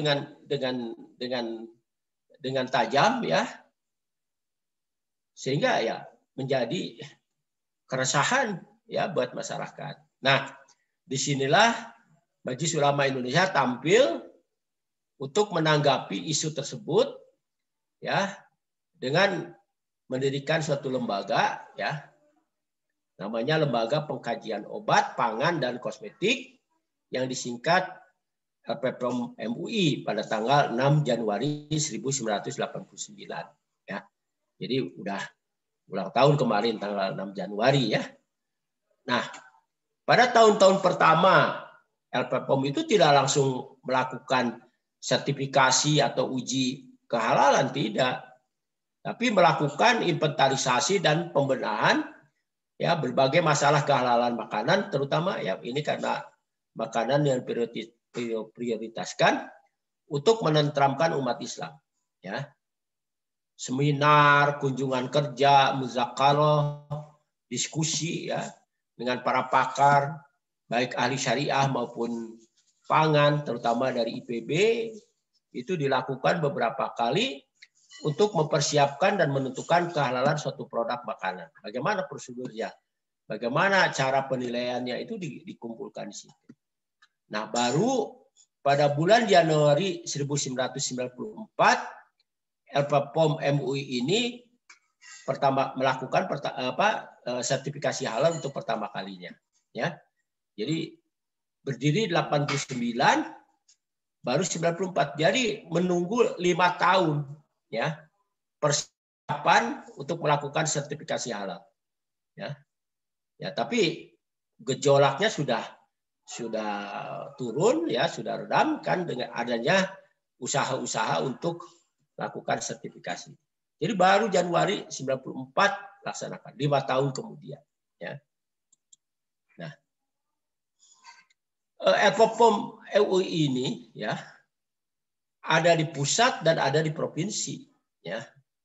dengan tajam, ya, sehingga ya menjadi keresahan ya buat masyarakat. Nah, disinilah Majelis Ulama Indonesia tampil untuk menanggapi isu tersebut, ya, dengan mendirikan suatu lembaga, ya, namanya Lembaga Pengkajian Obat, Pangan dan Kosmetik yang disingkat LPPOM MUI pada tanggal 6 Januari 1989. Ya. Jadi udah ulang tahun kemarin tanggal 6 Januari, ya. Nah, pada tahun-tahun pertama LPPOM itu tidak langsung melakukan sertifikasi atau uji kehalalan, tidak. Tapi melakukan inventarisasi dan pembenahan ya berbagai masalah kehalalan makanan, terutama ya ini karena makanan yang prioritaskan untuk menenteramkan umat Islam, ya. Seminar, kunjungan kerja, muzakarah, diskusi ya dengan para pakar baik ahli syariah maupun pangan, terutama dari IPB, itu dilakukan beberapa kali untuk mempersiapkan dan menentukan kehalalan suatu produk makanan. Bagaimana prosedurnya? Bagaimana cara penilaiannya itu dikumpulkan di situ. Nah, baru pada bulan Januari 1994 LPPOM MUI ini melakukan sertifikasi halal untuk pertama kalinya, ya. Jadi berdiri 89 baru 94. Jadi menunggu 5 tahun, ya, persiapan untuk melakukan sertifikasi halal, ya. Ya, tapi gejolaknya sudah turun, ya, sudah redam kan dengan adanya usaha-usaha untuk lakukan sertifikasi. Jadi baru Januari 94 laksanakan, 5 tahun kemudian, ya. Nah, LPPOM MUI ini ya ada di pusat dan ada di provinsi, ya.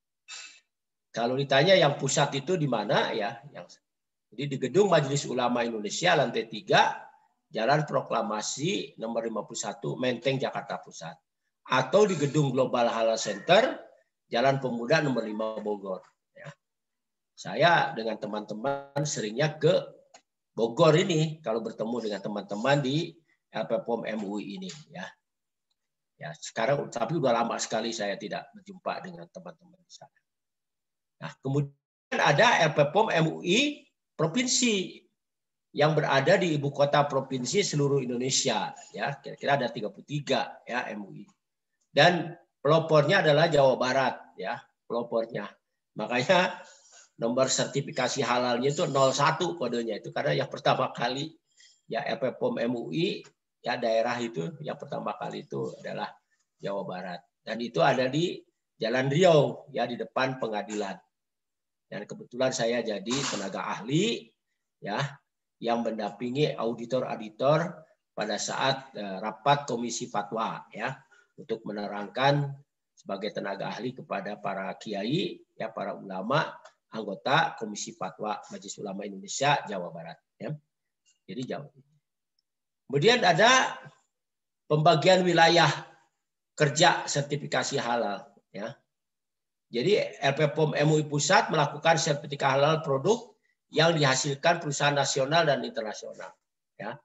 Kalau ditanya yang pusat itu di mana, ya, jadi di Gedung Majelis Ulama Indonesia lantai 3 Jalan Proklamasi nomor 51 Menteng Jakarta Pusat, atau di Gedung Global Halal Center Jalan Pemuda nomor 5 Bogor, ya. Saya dengan teman-teman seringnya ke Bogor ini kalau bertemu dengan teman-teman di LPPOM MUI ini, ya. Ya, sekarang tapi udah lama sekali saya tidak berjumpa dengan teman-teman di sana. Nah, kemudian ada LPPOM MUI provinsi yang berada di ibu kota provinsi seluruh Indonesia, ya. Kira-kira ada 33 ya MUI. Dan pelopornya adalah Jawa Barat, ya, pelopornya. Makanya nomor sertifikasi halalnya itu 01 kodenya itu karena yang pertama kali ya LPPOM MUI ya daerah itu yang pertama kali itu adalah Jawa Barat, dan itu ada di Jalan Riau ya di depan pengadilan. Dan kebetulan saya jadi tenaga ahli ya yang mendampingi auditor-auditor pada saat rapat komisi fatwa ya untuk menerangkan sebagai tenaga ahli kepada para kiai ya para ulama anggota Komisi Fatwa Majelis Ulama Indonesia Jawa Barat, ya. Jadi Jawa. Kemudian ada pembagian wilayah kerja sertifikasi halal, ya. Jadi LPPOM MUI Pusat melakukan sertifikasi halal produk yang dihasilkan perusahaan nasional dan internasional, ya.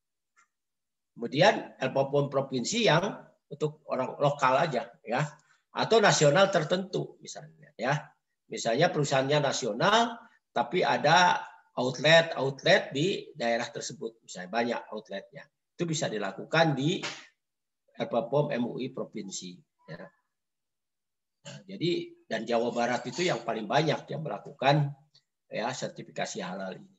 Kemudian LPPOM provinsi yang untuk orang lokal aja, ya, atau nasional tertentu misalnya, ya. Misalnya perusahaannya nasional, tapi ada outlet di daerah tersebut, misalnya banyak outletnya. Itu bisa dilakukan di LPPOM MUI provinsi. Ya. Nah, jadi dan Jawa Barat itu yang paling banyak yang melakukan ya sertifikasi halal ini.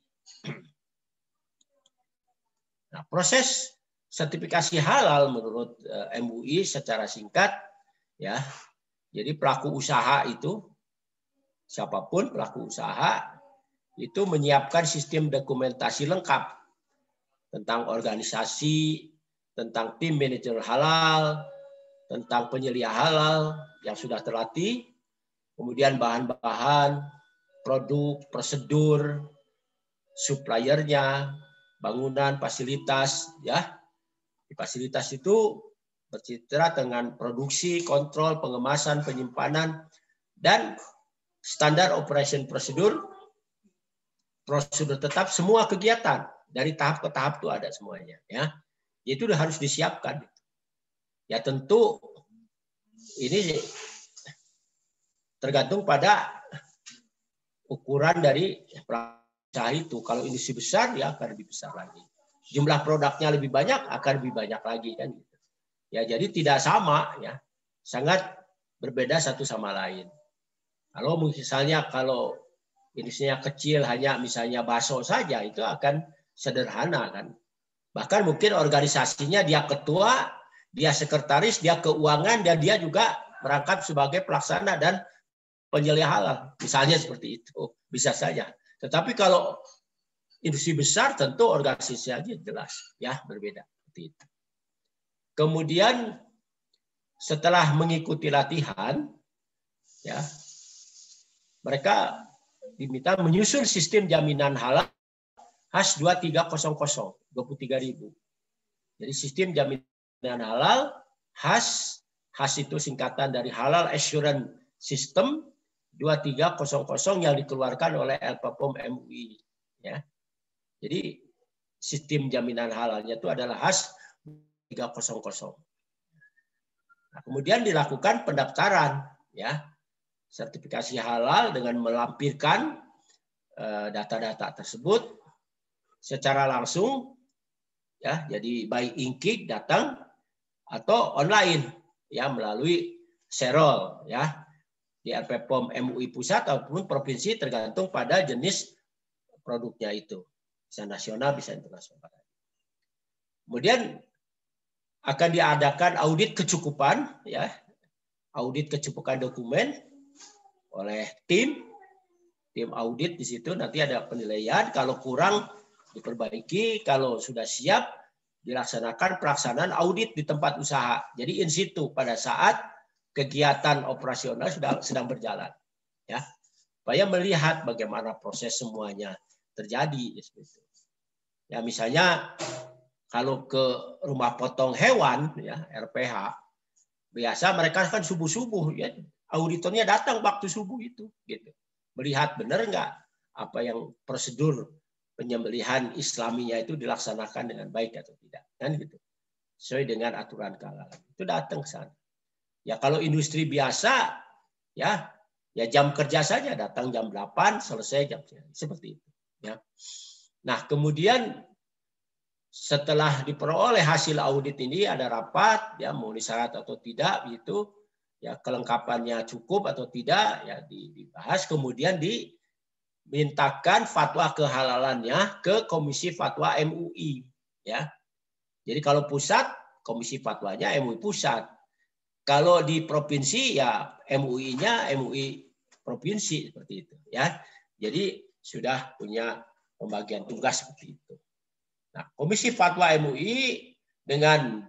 Nah, proses sertifikasi halal menurut MUI secara singkat, ya. Jadi pelaku usaha itu siapapun pelaku usaha itu menyiapkan sistem dokumentasi lengkap tentang organisasi, tentang tim manajer halal, tentang penyelia halal yang sudah terlatih, kemudian bahan-bahan, produk, prosedur, suppliernya, bangunan, fasilitas, ya. Di fasilitas itu bercitra dengan produksi, kontrol, pengemasan, penyimpanan, dan standar operation prosedur tetap semua kegiatan dari tahap ke tahap itu ada semuanya, ya. Itu udah harus disiapkan. Ya tentu ini tergantung pada ukuran dari usaha itu. Kalau industri besar ya akan lebih besar lagi. Jumlah produknya lebih banyak akan lebih banyak lagi kan. Ya jadi tidak sama ya, sangat berbeda satu sama lain. Kalau misalnya kalau industrinya kecil hanya misalnya bakso saja itu akan sederhana kan. Bahkan mungkin organisasinya dia ketua, dia sekretaris, dia keuangan, dan dia juga merangkap sebagai pelaksana dan penyelia halal. Misalnya seperti itu, bisa saja. Tetapi kalau industri besar tentu organisasinya jelas ya berbeda seperti itu. Kemudian setelah mengikuti latihan ya mereka diminta menyusun sistem jaminan halal HAS 2300 23.000. Jadi sistem jaminan halal HAS itu singkatan dari Halal Assurance System 2300 yang dikeluarkan oleh LPPOM MUI ya. Jadi sistem jaminan halalnya itu adalah HAS 300. Nah, kemudian dilakukan pendaftaran ya. Sertifikasi halal dengan melampirkan data-data tersebut secara langsung ya. Jadi by inkik datang atau online ya melalui serol ya di LPPOM MUI pusat ataupun provinsi tergantung pada jenis produknya itu. Bisa nasional, bisa internasional. Kemudian akan diadakan audit kecukupan, ya, audit kecukupan dokumen oleh tim audit di situ nanti ada penilaian. Kalau kurang diperbaiki, kalau sudah siap dilaksanakan pelaksanaan audit di tempat usaha. Jadi in situ pada saat kegiatan operasional sedang berjalan, ya, supaya melihat bagaimana proses semuanya terjadi. Ya misalnya kalau ke rumah potong hewan ya RPH biasa mereka kan subuh ya auditornya datang waktu subuh itu gitu melihat benar nggak apa yang prosedur penyembelihan islaminya itu dilaksanakan dengan baik atau tidak kan gitu sesuai dengan aturan kehalalan itu datang ke sana. Ya kalau industri biasa ya jam kerja saja datang jam 8 selesai jam seperti itu ya. Nah, kemudian setelah diperoleh hasil audit ini ada rapat ya memenuhi syarat atau tidak gitu ya kelengkapannya cukup atau tidak ya dibahas kemudian dimintakan fatwa kehalalannya ke Komisi Fatwa MUI ya. Jadi kalau pusat komisi fatwanya MUI pusat. Kalau di provinsi ya MUI-nya MUI provinsi seperti itu ya. Jadi sudah punya pembagian tugas seperti itu. Nah, Komisi Fatwa MUI dengan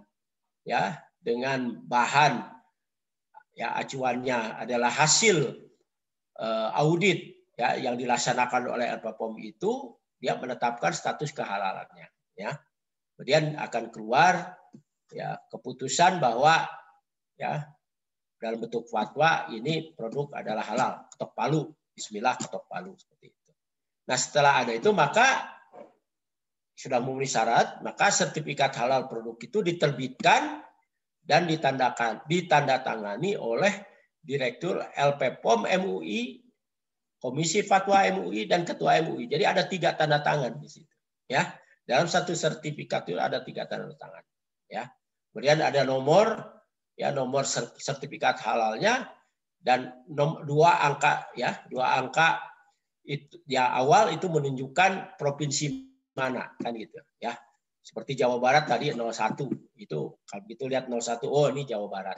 bahan ya acuannya adalah hasil audit ya yang dilaksanakan oleh LPPOM itu dia menetapkan status kehalalannya ya. Kemudian akan keluar ya keputusan bahwa ya dalam bentuk fatwa ini produk adalah halal, ketok palu, bismillah ketok palu seperti itu. Nah, setelah ada itu maka sudah memenuhi syarat, maka sertifikat halal produk itu diterbitkan dan ditandatangani oleh Direktur LPPOM MUI, Komisi Fatwa MUI, dan Ketua MUI. Jadi ada 3 tanda tangan di situ. Ya, dalam satu sertifikat itu ada 3 tanda tangan. Ya, kemudian ada nomor sertifikat halalnya dan 2 angka ya, 2 angka itu ya awal itu menunjukkan provinsi mana kan gitu ya. Seperti Jawa Barat tadi 01 itu kalau gitu lihat 01 oh ini Jawa Barat.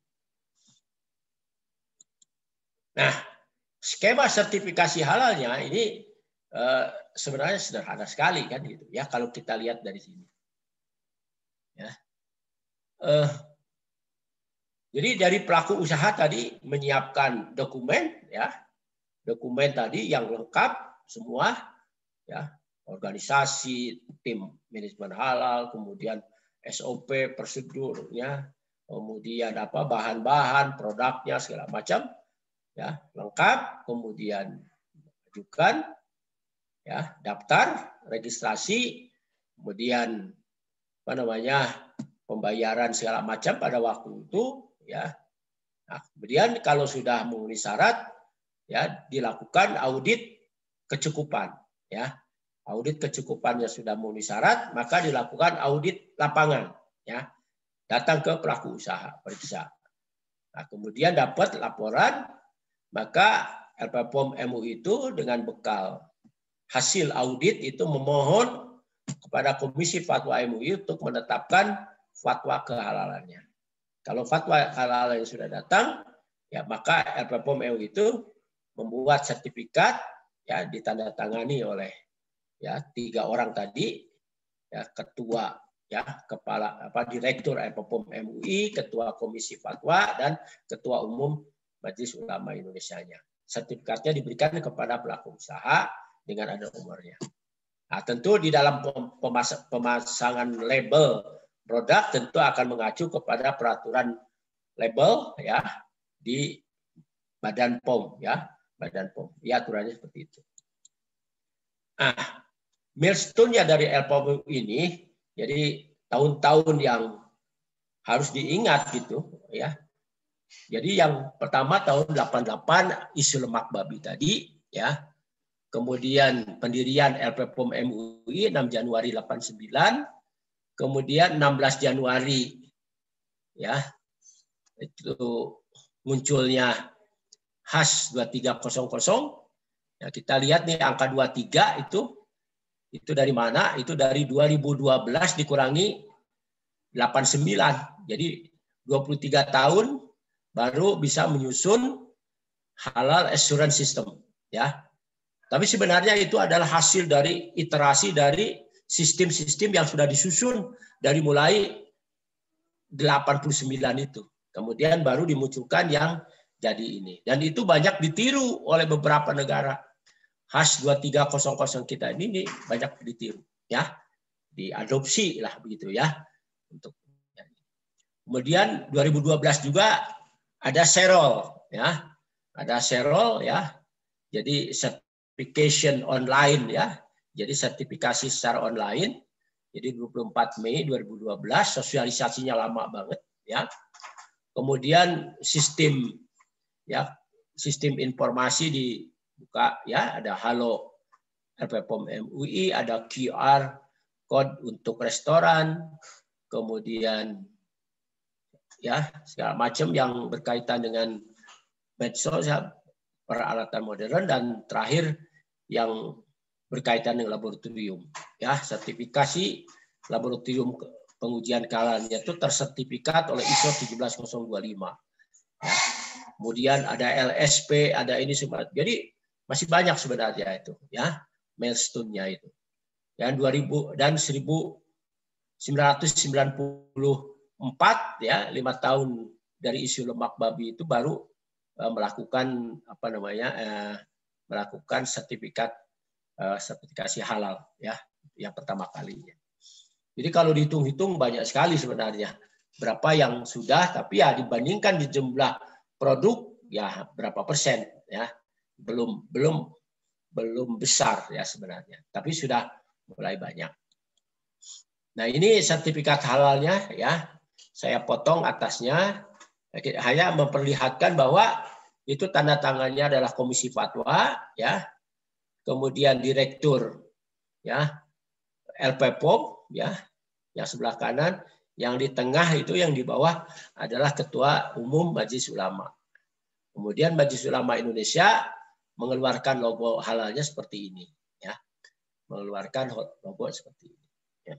Nah, skema sertifikasi halalnya ini sebenarnya sederhana sekali kan gitu ya kalau kita lihat dari sini. Ya. Jadi dari pelaku usaha tadi menyiapkan dokumen, ya, dokumen tadi yang lengkap semua, ya, organisasi, tim manajemen halal, kemudian SOP, prosedurnya, kemudian apa bahan-bahan, produknya segala macam, ya, lengkap, kemudian ajukan, ya, daftar, registrasi, kemudian apa namanya pembayaran segala macam pada waktu itu, ya. Nah, kemudian kalau sudah memenuhi syarat, ya, dilakukan audit kecukupan, ya. Audit kecukupannya sudah memenuhi syarat, maka dilakukan audit lapangan, ya. Datang ke pelaku usaha, periksa. Nah, kemudian dapat laporan, maka LPPOM MUI itu dengan bekal hasil audit itu memohon kepada Komisi Fatwa MUI untuk menetapkan fatwa kehalalannya. Kalau fatwa halal yang sudah datang, ya maka LPPOM MUI itu membuat sertifikat, ya, ditandatangani oleh, ya, 3 orang tadi, ya, ketua, ya, kepala direktur LPPOM MUI, ketua Komisi Fatwa, dan ketua umum Majelis Ulama Indonesia-nya. Sertifikatnya diberikan kepada pelaku usaha dengan ada nomornya. Nah, tentu di dalam pemasangan label produk tentu akan mengacu kepada peraturan label, ya, di Badan POM, ya, Badan POM. Ya, aturannya seperti itu. Nah, milestone-nya dari LPPOM ini, jadi tahun-tahun yang harus diingat gitu, ya. Jadi yang pertama tahun 88 isu lemak babi tadi, ya. Kemudian pendirian LPPOM MUI 6 Januari 89, kemudian 16 Januari, ya, itu munculnya HAS 2300. Ya, kita lihat nih angka 23 itu dari mana? Itu dari 2012 dikurangi 89. Jadi 23 tahun baru bisa menyusun halal assurance system, ya. Tapi sebenarnya itu adalah hasil dari iterasi dari sistem-sistem yang sudah disusun dari mulai 89 itu. Kemudian baru dimunculkan yang jadi ini. Dan itu banyak ditiru oleh beberapa negara. HAS 2300 kita ini banyak ditiru, ya. Diadopsi lah begitu, ya. Untuk kemudian 2012 juga ada serol, ya. Ada serol, ya. Jadi certification online, ya. Jadi sertifikasi secara online. Jadi 24 Mei 2012, sosialisasinya lama banget, ya. Kemudian sistem, ya, sistem informasi dibuka, ya, ada Halo LPPOM MUI, ada QR code untuk restoran, kemudian, ya, segala macam yang berkaitan dengan medsos, ya, peralatan modern, dan terakhir yang berkaitan dengan laboratorium, ya, sertifikasi laboratorium pengujian kehalalannya itu tersertifikat oleh ISO 17025. Ya. Kemudian ada LSP, ada ini semua. Jadi masih banyak sebenarnya itu, ya, milestone-nya itu. Dan 2000 dan 1994, ya, 5 tahun dari isu lemak babi itu baru melakukan apa namanya melakukan sertifikasi halal, ya, yang pertama kalinya. Jadi kalau dihitung-hitung banyak sekali sebenarnya berapa yang sudah, tapi ya dibandingkan di jumlah produk ya berapa persen, ya, belum besar ya sebenarnya, tapi sudah mulai banyak. Nah, ini sertifikat halalnya, ya, saya potong atasnya hanya memperlihatkan bahwa itu tanda tangannya adalah Komisi Fatwa, ya, kemudian direktur, ya, LPPOM, ya, yang sebelah kanan, yang di tengah itu yang di bawah adalah Ketua Umum Majelis Ulama. Kemudian Majelis Ulama Indonesia mengeluarkan logo halalnya seperti ini, ya, mengeluarkan logo seperti ini. Ya.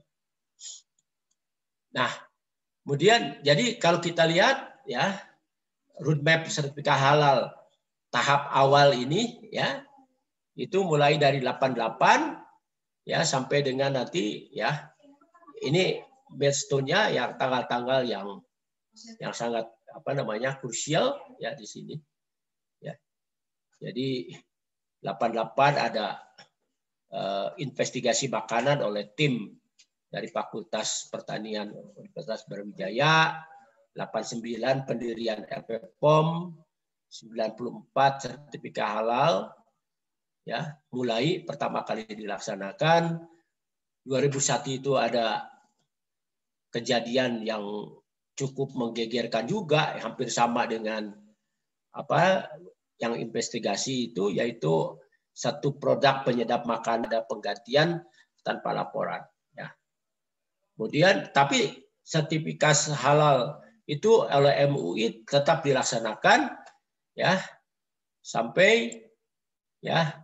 Nah, kemudian jadi kalau kita lihat, ya, roadmap sertifikat halal tahap awal ini, ya, itu mulai dari 88, ya, sampai dengan nanti, ya, ini milestone-nya yang tanggal-tanggal yang sangat krusial ya di sini. Ya. Jadi 88 ada investigasi makanan oleh tim dari Fakultas Pertanian Universitas Brawijaya, 89 pendirian LPPOM, 94 sertifikat halal, ya mulai pertama kali dilaksanakan. 2001 itu ada kejadian yang cukup menggegerkan juga, hampir sama dengan yang investigasi itu, yaitu satu produk penyedap makanan ada penggantian tanpa laporan. Ya. Kemudian, tapi sertifikasi halal itu oleh MUI tetap dilaksanakan, ya, sampai ya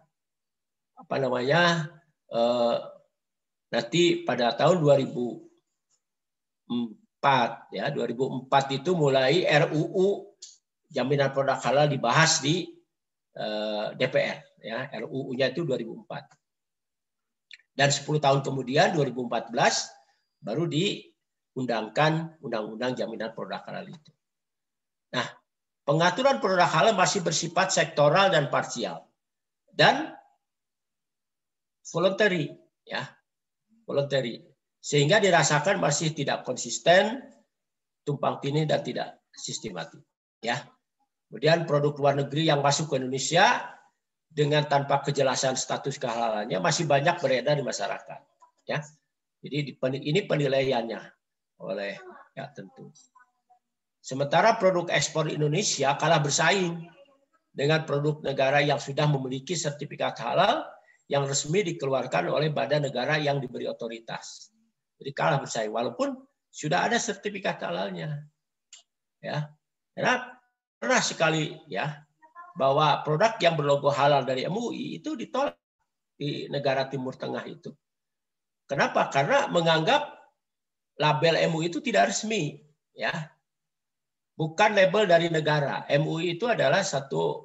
nanti pada tahun 2004, ya 2004 itu mulai RUU jaminan produk halal dibahas di DPR. Ya, RUU-nya itu 2004. Dan 10 tahun kemudian 2014 baru diundangkan Undang-Undang Jaminan Produk Halal itu. Nah, pengaturan produk halal masih bersifat sektoral dan parsial dan voluntary, ya, voluntary, sehingga dirasakan masih tidak konsisten, tumpang tindih dan tidak sistematik. Ya, kemudian produk luar negeri yang masuk ke Indonesia dengan tanpa kejelasan status kehalalannya masih banyak beredar di masyarakat. Ya, jadi ini penilaiannya oleh ya tentu. Sementara produk ekspor Indonesia kalah bersaing dengan produk negara yang sudah memiliki sertifikat halal yang resmi dikeluarkan oleh badan negara yang diberi otoritas. Jadi kalah bersaing walaupun sudah ada sertifikat halalnya. Ya, karena pernah sekali ya bahwa produk yang berlogo halal dari MUI itu ditolak di negara Timur Tengah itu. Kenapa? Karena menganggap label MUI itu tidak resmi, ya. Bukan label dari negara. MUI itu adalah satu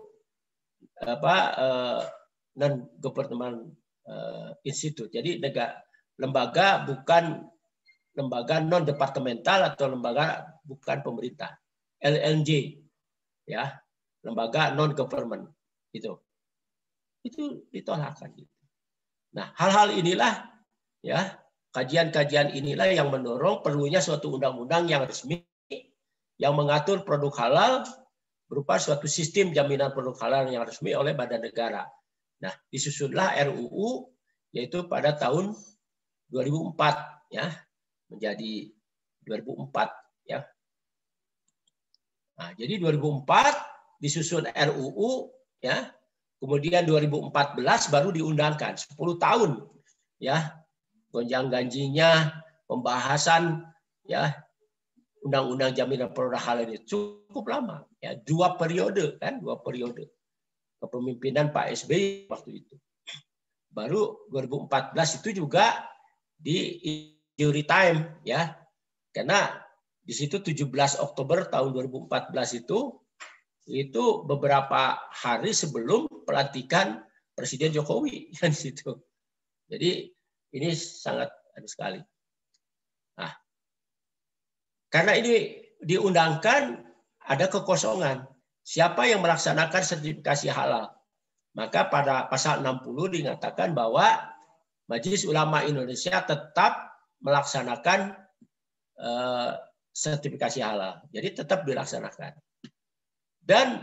non-government institute. Jadi lembaga bukan lembaga non-departemental atau lembaga bukan pemerintah. LNJ, ya. Lembaga non-government itu ditolakkan. Nah, hal-hal inilah ya kajian-kajian inilah yang mendorong perlunya suatu undang-undang yang resmi yang mengatur produk halal berupa suatu sistem jaminan produk halal yang resmi oleh badan negara. Nah, disusunlah RUU yaitu pada tahun 2004 ya menjadi 2004 ya. Nah, jadi 2004 disusun RUU ya. Kemudian 2014 baru diundangkan 10 tahun ya. Gonjang-ganjingnya pembahasan ya Undang-Undang Jaminan Produk Halal ini cukup lama ya, 2 periode kepemimpinan Pak SBY waktu itu. Baru 2014 itu juga di injury time ya. Karena di situ 17 Oktober tahun 2014 itu beberapa hari sebelum pelantikan Presiden Jokowi di situ. Jadi ini sangat sekali. Nah, karena ini diundangkan ada kekosongan. Siapa yang melaksanakan sertifikasi halal? Maka pada pasal 60 dinyatakan bahwa Majelis Ulama Indonesia tetap melaksanakan sertifikasi halal. Jadi tetap dilaksanakan. Dan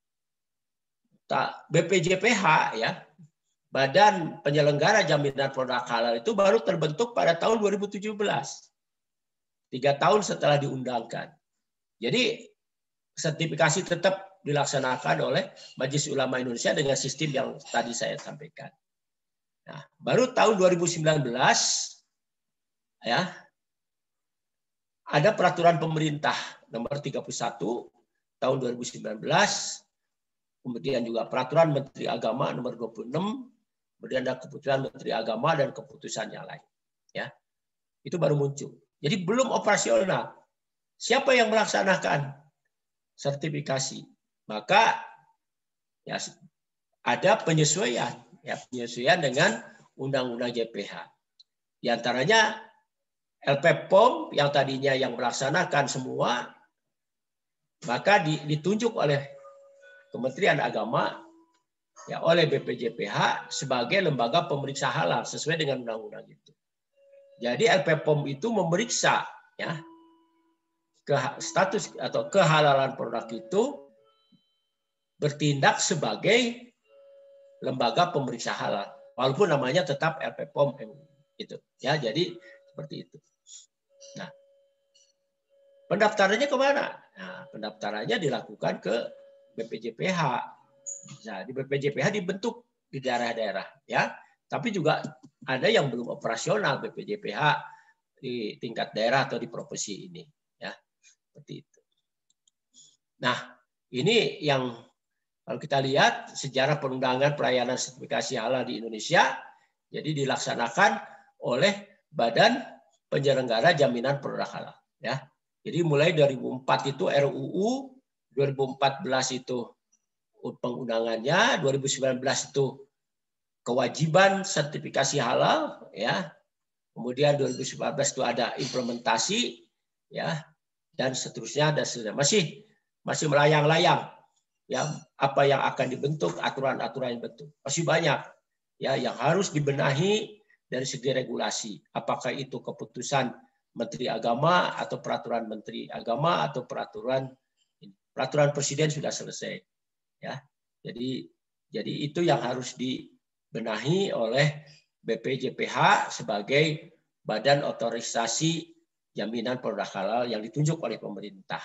BPJPH ya, Badan Penyelenggara Jaminan Produk Halal itu baru terbentuk pada tahun 2017. 3 tahun setelah diundangkan. Jadi sertifikasi tetap dilaksanakan oleh Majelis Ulama Indonesia dengan sistem yang tadi saya sampaikan. Nah, baru tahun 2019 ya ada peraturan pemerintah nomor 31 tahun 2019, kemudian juga peraturan Menteri Agama nomor 26, kemudian ada keputusan Menteri Agama dan keputusan yang lain. Ya, itu baru muncul. Jadi belum operasional. Siapa yang melaksanakan sertifikasi? Maka ya ada penyesuaian, ya penyesuaian dengan Undang-Undang JPH. Di antaranya LPPOM yang tadinya yang melaksanakan semua maka ditunjuk oleh Kementerian Agama ya oleh BPJPH sebagai lembaga pemeriksa halal sesuai dengan undang-undang itu. Jadi LPPOM itu memeriksa ya status atau kehalalan produk itu, bertindak sebagai lembaga pemeriksa halal walaupun namanya tetap LPPOM gitu ya. Jadi seperti itu. Nah, pendaftarannya kemana? Nah, pendaftarannya dilakukan ke BPJPH. Nah, di BPJPH dibentuk di daerah-daerah ya. Tapi juga ada yang belum operasional BPJPH di tingkat daerah atau di provinsi ini ya. Seperti itu. Nah, ini yang kalau kita lihat sejarah perundangan pelayanan sertifikasi halal di Indonesia, jadi dilaksanakan oleh Badan Penyelenggara Jaminan Produk Halal. Ya, jadi mulai 2004 itu RUU, 2014 itu pengundangannya, 2019 itu kewajiban sertifikasi halal, ya. Kemudian 2019 itu ada implementasi, ya, dan seterusnya dan seterusnya. Masih melayang-layang. Ya, apa yang akan dibentuk, aturan-aturan yang dibentuk masih banyak ya yang harus dibenahi dari segi regulasi. Apakah itu keputusan Menteri Agama atau peraturan Menteri Agama atau peraturan Presiden sudah selesai ya. Jadi itu yang harus dibenahi oleh BPJPH sebagai badan otorisasi jaminan produk halal yang ditunjuk oleh pemerintah.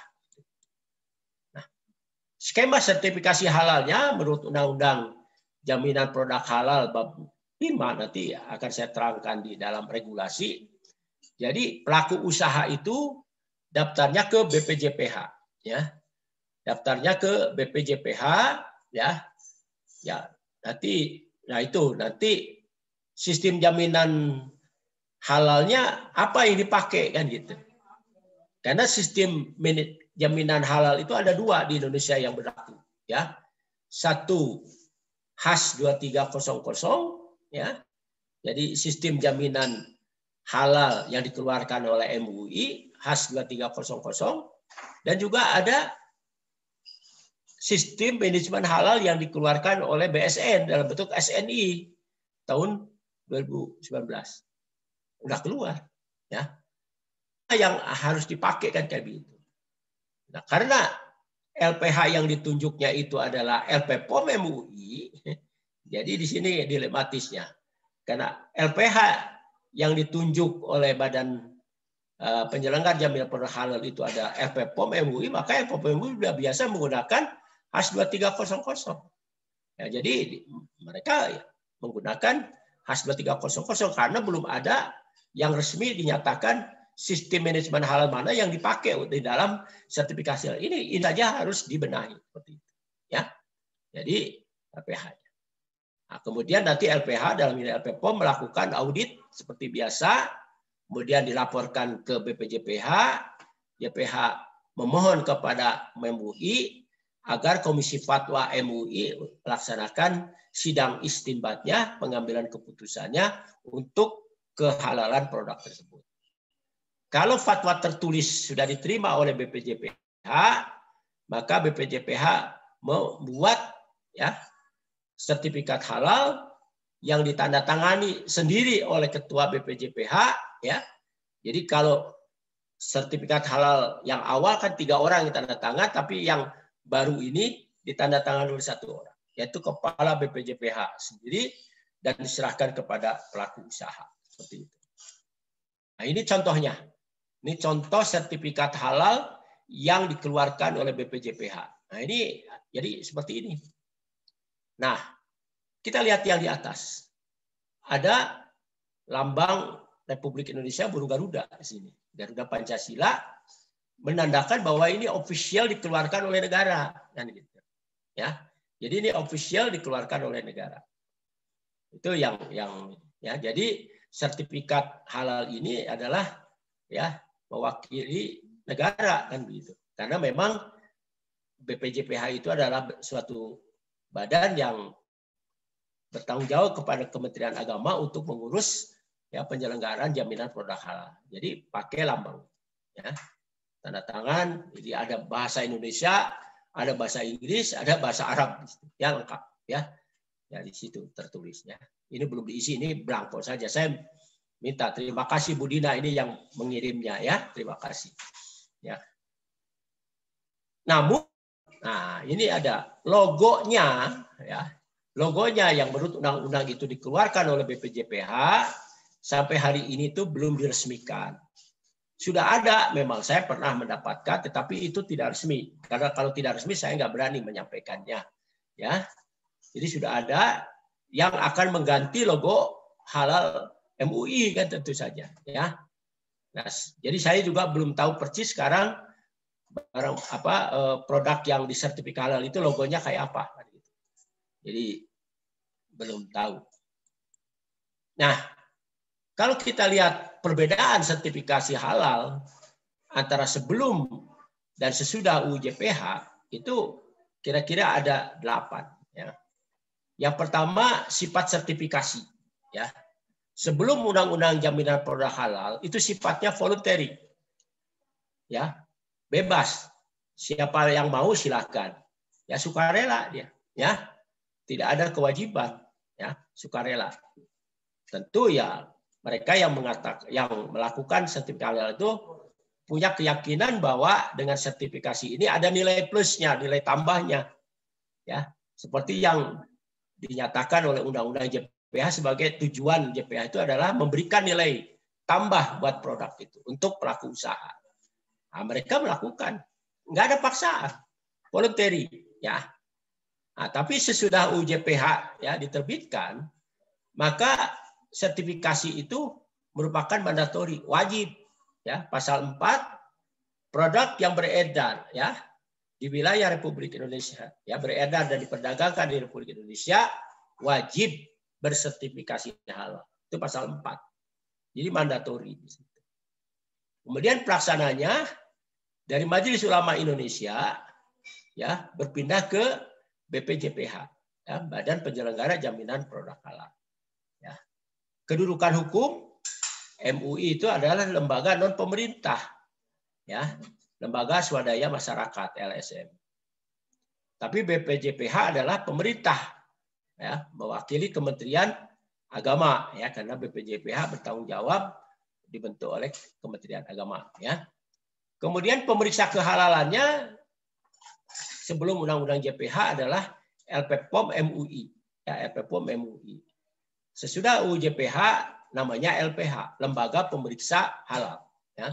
Skema sertifikasi halalnya menurut Undang-Undang Jaminan Produk Halal bab 5 nanti akan saya terangkan di dalam regulasi. Jadi pelaku usaha itu daftarnya ke BPJPH ya. Daftarnya ke BPJPH ya. Ya, nanti sistem jaminan halalnya apa yang dipakai kan gitu. Karena sistem jaminan halal itu ada dua di Indonesia yang berlaku ya. Satu HAS 2300 ya. Jadi sistem jaminan halal yang dikeluarkan oleh MUI HAS 2300 dan juga ada sistem manajemen halal yang dikeluarkan oleh BSN dalam bentuk SNI tahun 2019. Udah keluar ya. Yang harus dipakai kan kayak begitu. Nah, karena LPH yang ditunjuknya itu adalah LPPOM MUI, jadi di sini dilematisnya. Karena LPH yang ditunjuk oleh Badan Penyelenggara Jaminan Produk Halal itu ada LPPOM MUI, maka LPPOM MUI sudah biasa menggunakan HAS 2300. Ya, jadi mereka menggunakan HAS 2300 karena belum ada yang resmi dinyatakan sistem manajemen halal mana yang dipakai di dalam sertifikasi halal. Ini saja harus dibenahi seperti itu. Ya. Jadi LPH. Nah, kemudian nanti LPH dalam ini LPPOM melakukan audit seperti biasa, kemudian dilaporkan ke BPJPH, JPH memohon kepada MUI agar Komisi Fatwa MUI melaksanakan sidang istinbatnya, pengambilan keputusannya untuk kehalalan produk tersebut. Kalau fatwa tertulis sudah diterima oleh BPJPH, maka BPJPH membuat ya sertifikat halal yang ditandatangani sendiri oleh ketua BPJPH ya. Jadi kalau sertifikat halal yang awal kan 3 orang yang tanda tangan, tapi yang baru ini ditandatangani oleh 1 orang, yaitu kepala BPJPH sendiri dan diserahkan kepada pelaku usaha seperti itu. Nah, ini contohnya. Ini contoh sertifikat halal yang dikeluarkan oleh BPJPH. Nah, ini jadi seperti ini. Nah, kita lihat yang di atas. Ada lambang Republik Indonesia burung Garuda di sini. Garuda Pancasila menandakan bahwa ini official dikeluarkan oleh negara, kan gitu. Ya. Jadi ini official dikeluarkan oleh negara. Itu yang ya. Jadi sertifikat halal ini adalah ya mewakili negara kan begitu. Karena memang BPJPH itu adalah suatu badan yang bertanggung jawab kepada Kementerian Agama untuk mengurus ya penyelenggaraan jaminan produk halal. Jadi pakai lambang ya. tanda tangan. Jadi ada bahasa Indonesia, ada bahasa Inggris, ada bahasa Arab, ya lengkap, ya. Ya di situ tertulisnya. Ini belum diisi, ini blanko saja. Saya minta terima kasih Bu Dina ini yang mengirimnya, ya. Terima kasih. Ya. Namun, nah ini ada logonya, ya. Logonya yang menurut undang-undang itu dikeluarkan oleh BPJPH sampai hari ini tuh belum diresmikan. Sudah ada, memang saya pernah mendapatkan, tetapi itu tidak resmi. Karena kalau tidak resmi saya nggak berani menyampaikannya, ya. Jadi sudah ada yang akan mengganti logo halal MUI kan tentu saja, ya. Nah, jadi saya juga belum tahu persis sekarang barang apa produk yang disertifikasi halal itu logonya kayak apa. Jadi belum tahu. Nah, kalau kita lihat perbedaan sertifikasi halal antara sebelum dan sesudah UJPH itu kira-kira ada 8. Ya. Yang pertama sifat sertifikasi. Ya. Sebelum Undang-Undang Jaminan Produk Halal itu sifatnya voluntary. Ya, bebas. Siapa yang mau silakan. Ya sukarela dia. Ya. Tidak ada kewajiban, ya, sukarela. Tentu ya mereka yang melakukan sertifikasi halal itu punya keyakinan bahwa dengan sertifikasi ini ada nilai plusnya, nilai tambahnya, ya, seperti yang dinyatakan oleh Undang-Undang JPH sebagai tujuan JPH itu adalah memberikan nilai tambah buat produk itu untuk pelaku usaha. Nah, mereka melakukan, nggak ada paksaan, voluntary, ya. Nah, tapi sesudah UJPH ya diterbitkan, maka sertifikasi itu merupakan mandatori, wajib, ya. Pasal 4, produk yang beredar ya di wilayah Republik Indonesia, ya beredar dan diperdagangkan di Republik Indonesia wajib bersertifikasi halal. Itu pasal 4. Jadi mandatori. Kemudian pelaksananya dari Majelis Ulama Indonesia ya berpindah ke BPJPH, ya, Badan Penyelenggara Jaminan Produk Halal. Ya. Kedudukan hukum MUI itu adalah lembaga non pemerintah, ya, lembaga swadaya masyarakat (LSM). Tapi BPJPH adalah pemerintah, ya, mewakili Kementerian Agama, ya, karena BPJPH bertanggung jawab dibentuk oleh Kementerian Agama, ya. Kemudian pemeriksa kehalalannya sebelum Undang-Undang JPH adalah LPPOM MUI, ya, LPPOM MUI. Sesudah UJPH namanya LPH, Lembaga Pemeriksa Halal, ya.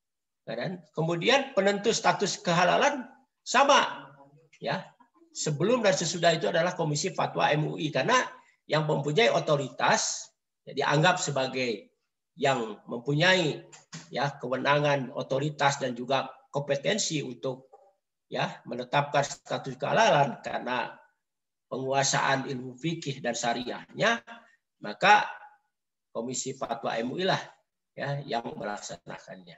Dan kemudian penentu status kehalalan sama, ya. Sebelum dan sesudah itu adalah Komisi Fatwa MUI karena yang mempunyai otoritas ya, dianggap sebagai yang mempunyai ya kewenangan, otoritas dan juga kompetensi untuk ya menetapkan status kehalalan karena penguasaan ilmu fikih dan syariahnya, maka Komisi Fatwa MUI lah ya yang melaksanakannya.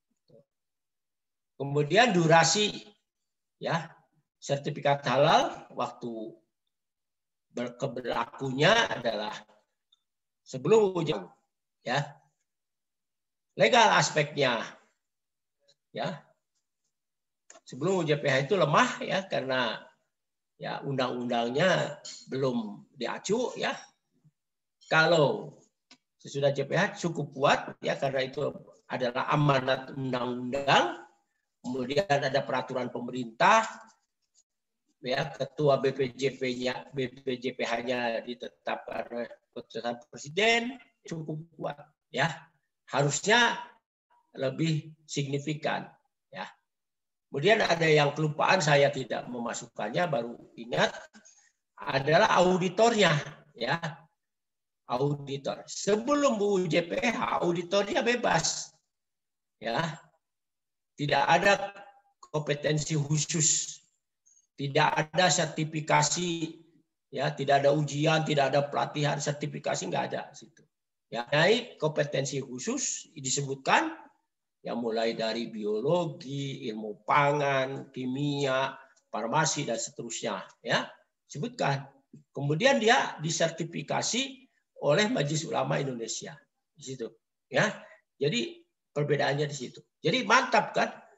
Kemudian durasi ya sertifikat halal waktu berlakunya adalah sebelum ujian, ya. Legal aspeknya, ya. Sebelum UJPH itu lemah ya karena ya undang-undangnya belum diacu ya. Kalau sesudah JPH cukup kuat ya karena itu adalah amanat undang-undang. Kemudian ada peraturan pemerintah, ya ketua BPJPH-nya ditetapkan oleh keputusan presiden, cukup kuat, ya harusnya lebih signifikan, ya. Kemudian ada yang kelupaan saya tidak memasukkannya, baru ingat adalah auditornya, ya auditor. Sebelum UJPH auditornya bebas, ya. Tidak ada kompetensi khusus, tidak ada sertifikasi, ya, tidak ada ujian, tidak ada pelatihan, sertifikasi nggak ada situ. Ya, naik kompetensi khusus disebutkan, ya mulai dari biologi, ilmu pangan, kimia, farmasi dan seterusnya, ya sebutkan. Kemudian dia disertifikasi oleh Majelis Ulama Indonesia di situ, ya. Jadi perbedaannya di situ. Jadi mantap kan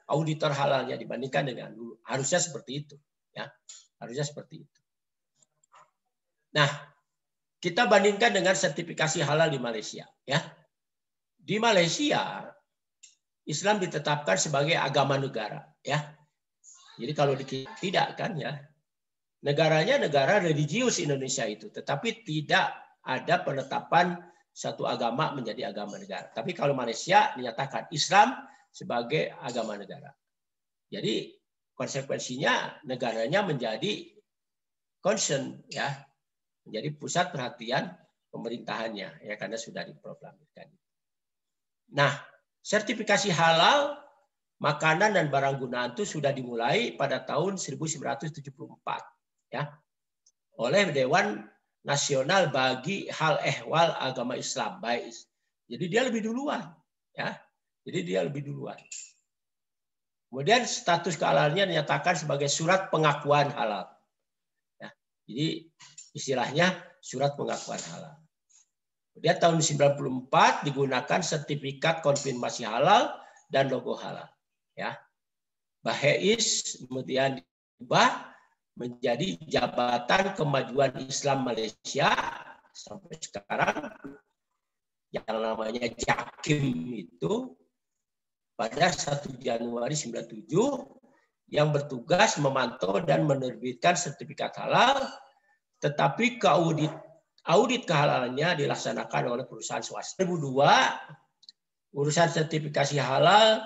auditor halalnya dibandingkan dengan dulu. Harusnya seperti itu, ya. Harusnya seperti itu. Nah, kita bandingkan dengan sertifikasi halal di Malaysia, ya. Di Malaysia Islam ditetapkan sebagai agama negara, ya. Jadi kalau tidak kan ya. Negaranya negara religius Indonesia itu, tetapi tidak ada penetapan satu agama menjadi agama negara. Tapi kalau Malaysia dinyatakan Islam sebagai agama negara. Jadi konsekuensinya negaranya menjadi concern, ya, menjadi pusat perhatian pemerintahannya, ya, karena sudah diproklamirkan. Nah, sertifikasi halal makanan dan barang gunaan itu sudah dimulai pada tahun 1974, ya, oleh Dewan Nasional bagi Hal Ehwal Agama Islam, BAIS. Jadi dia lebih duluan, ya. Jadi dia lebih duluan. Kemudian status kehalalnya dinyatakan sebagai surat pengakuan halal. Ya, jadi istilahnya surat pengakuan halal. Kemudian tahun 1994 digunakan sertifikat konfirmasi halal dan logo halal. Ya, BAIS kemudian diubah menjadi Jabatan Kemajuan Islam Malaysia sampai sekarang, yang namanya JAKIM itu, pada 1 Januari 1997, yang bertugas memantau dan menerbitkan sertifikat halal, tetapi audit kehalalannya dilaksanakan oleh perusahaan swasta. 2002 urusan sertifikasi halal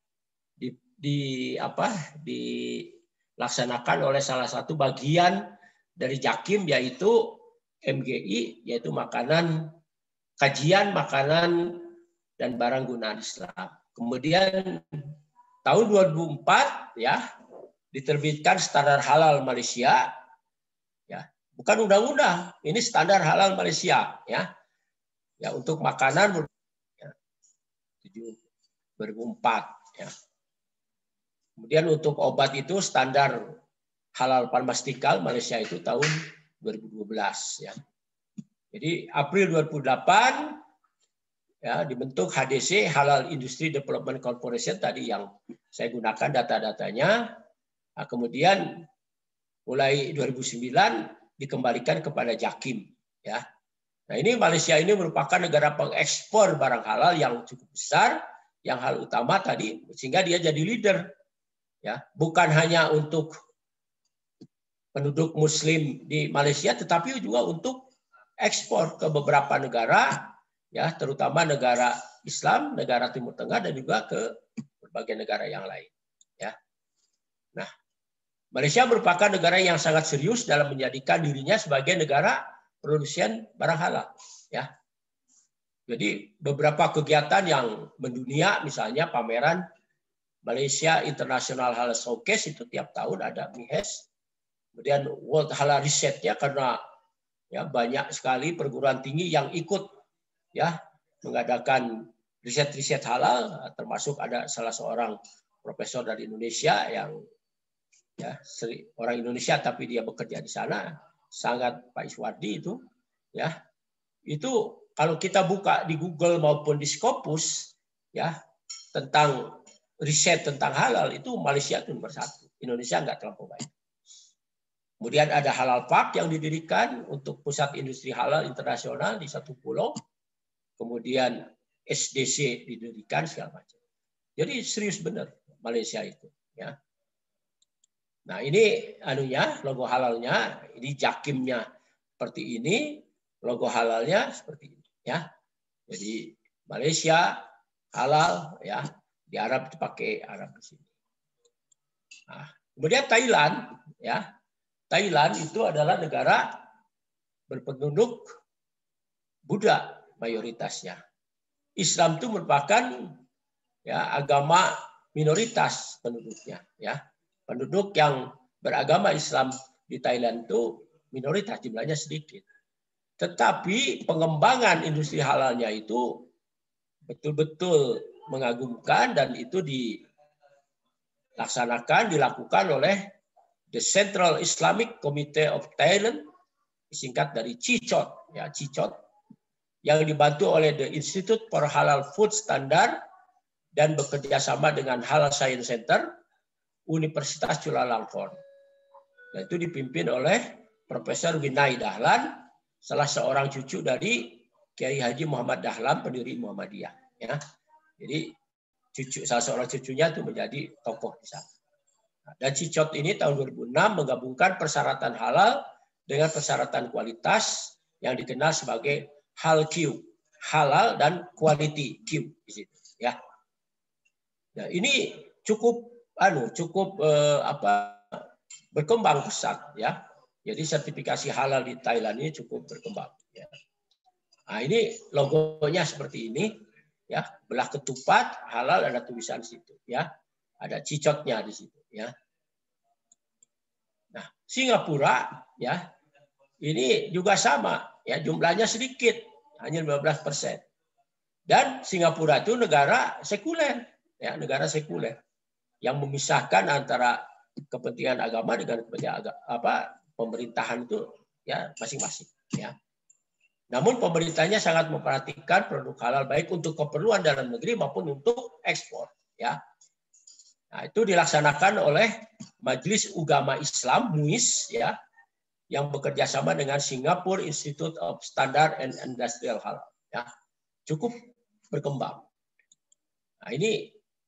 dilaksanakan oleh salah satu bagian dari JAKIM, yaitu MGI, yaitu kajian makanan dan barang gunaan Islam. Kemudian tahun 2004 ya diterbitkan standar halal Malaysia, ya, bukan undang-undang, ini standar halal Malaysia, ya, ya, untuk makanan, ya, 2004, ya. Kemudian untuk obat itu standar halal farmasikal Malaysia itu tahun 2012, ya. Jadi April 2008 ya dibentuk HDC, Halal Industry Development Corporation, tadi yang saya gunakan data-datanya. Nah, kemudian mulai 2009 dikembalikan kepada JAKIM, ya. Nah, ini Malaysia ini merupakan negara pengekspor barang halal yang cukup besar, yang hal utama tadi, sehingga dia jadi leader. Ya, bukan hanya untuk penduduk Muslim di Malaysia, tetapi juga untuk ekspor ke beberapa negara, ya, terutama negara Islam, negara Timur Tengah, dan juga ke berbagai negara yang lain. Ya, nah, Malaysia merupakan negara yang sangat serius dalam menjadikan dirinya sebagai negara produsen barang halal. Ya, jadi beberapa kegiatan yang mendunia, misalnya pameran Malaysia International Halal Showcase itu tiap tahun ada MIHES. Kemudian World Halal Research, ya, karena ya banyak sekali perguruan tinggi yang ikut, ya, mengadakan riset-riset halal, termasuk ada salah seorang profesor dari Indonesia yang, ya, orang Indonesia tapi dia bekerja di sana, sangat Pak Iswardi itu, ya. Itu kalau kita buka di Google maupun di Scopus, ya, tentang riset tentang halal, itu Malaysia itu nomor 1. Indonesia enggak terlalu baik. Kemudian ada Halal Park yang didirikan untuk pusat industri halal internasional di satu pulau. Kemudian SDC didirikan segala macam. Jadi serius benar Malaysia itu, ya. Nah, ini anunya, logo halalnya, ini JAKIM-nya seperti ini, logo halalnya seperti ini, ya. Jadi Malaysia halal, ya. Di Arab dipakai Arab di sini. Nah, kemudian Thailand, ya. Thailand itu adalah negara berpenduduk Buddha mayoritasnya. Islam itu merupakan, ya, agama minoritas penduduknya, ya. Penduduk yang beragama Islam di Thailand itu minoritas, jumlahnya sedikit. Tetapi pengembangan industri halalnya itu betul-betul mengagumkan, dan itu dilakukan oleh The Central Islamic Committee of Thailand, disingkat dari CICOT, ya, CICOT, yang dibantu oleh The Institute for Halal Food Standard dan bekerja sama dengan Halal Science Center Universitas Chulalongkorn. Dan itu dipimpin oleh Profesor Winai Dahlan, salah seorang cucu dari Kiai Haji Muhammad Dahlan, pendiri Muhammadiyah. Ya. Jadi salah seorang cucunya itu menjadi tokoh di sana. Dan CICOT ini tahun 2006 menggabungkan persyaratan halal dengan persyaratan kualitas yang dikenal sebagai HALQ, halal dan quality Q di situ. Ya. Nah, ini cukup berkembang pesat ya. Jadi sertifikasi halal di Thailand ini cukup berkembang. Ya. Nah, ini logonya seperti ini, ya, belah ketupat halal, ada tulisan di situ, ya, ada cicotnya di situ, ya. Nah, Singapura, ya, ini juga sama, ya, jumlahnya sedikit, hanya 15%. Dan Singapura itu negara sekuler, ya, negara sekuler yang memisahkan antara kepentingan agama dengan kepentingan pemerintahan itu, ya, masing-masing, ya. Namun pemerintahnya sangat memperhatikan produk halal baik untuk keperluan dalam negeri maupun untuk ekspor. Ya, nah, itu dilaksanakan oleh Majelis Ugama Islam (MUIS) ya, yang bekerja sama dengan Singapore Institute of Standard and Industrial Halal. Ya, cukup berkembang. Nah, ini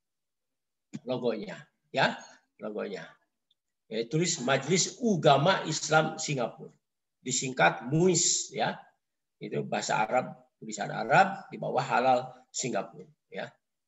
logonya, ya, logonya. Ya, tulis Majelis Ugama Islam Singapura, disingkat MUIS, ya. Itu bahasa Arab, tulisan Arab, di bawah halal Singapura, ya.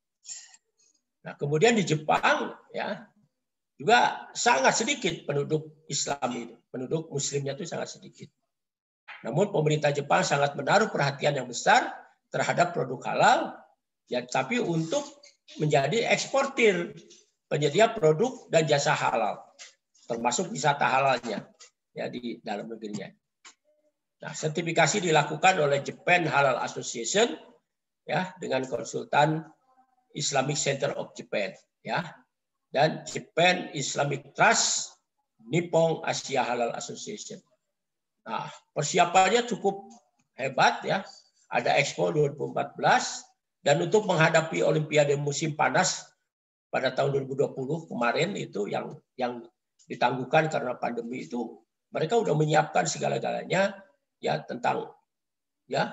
Nah, kemudian di Jepang, ya, juga sangat sedikit penduduk Islam itu, penduduk Muslimnya itu sangat sedikit. Namun pemerintah Jepang sangat menaruh perhatian yang besar terhadap produk halal, ya, tapi untuk menjadi eksportir, penyedia produk dan jasa halal, termasuk wisata halalnya, ya, di dalam negerinya. Nah, sertifikasi dilakukan oleh Japan Halal Association, ya, dengan konsultan Islamic Center of Japan, ya, dan Japan Islamic Trust, Nippon Asia Halal Association. Nah, persiapannya cukup hebat, ya. Ada Expo 2014 dan untuk menghadapi Olimpiade musim panas pada tahun 2020 kemarin itu yang ditangguhkan karena pandemi itu, mereka sudah menyiapkan segala-galanya, ya, tentang, ya,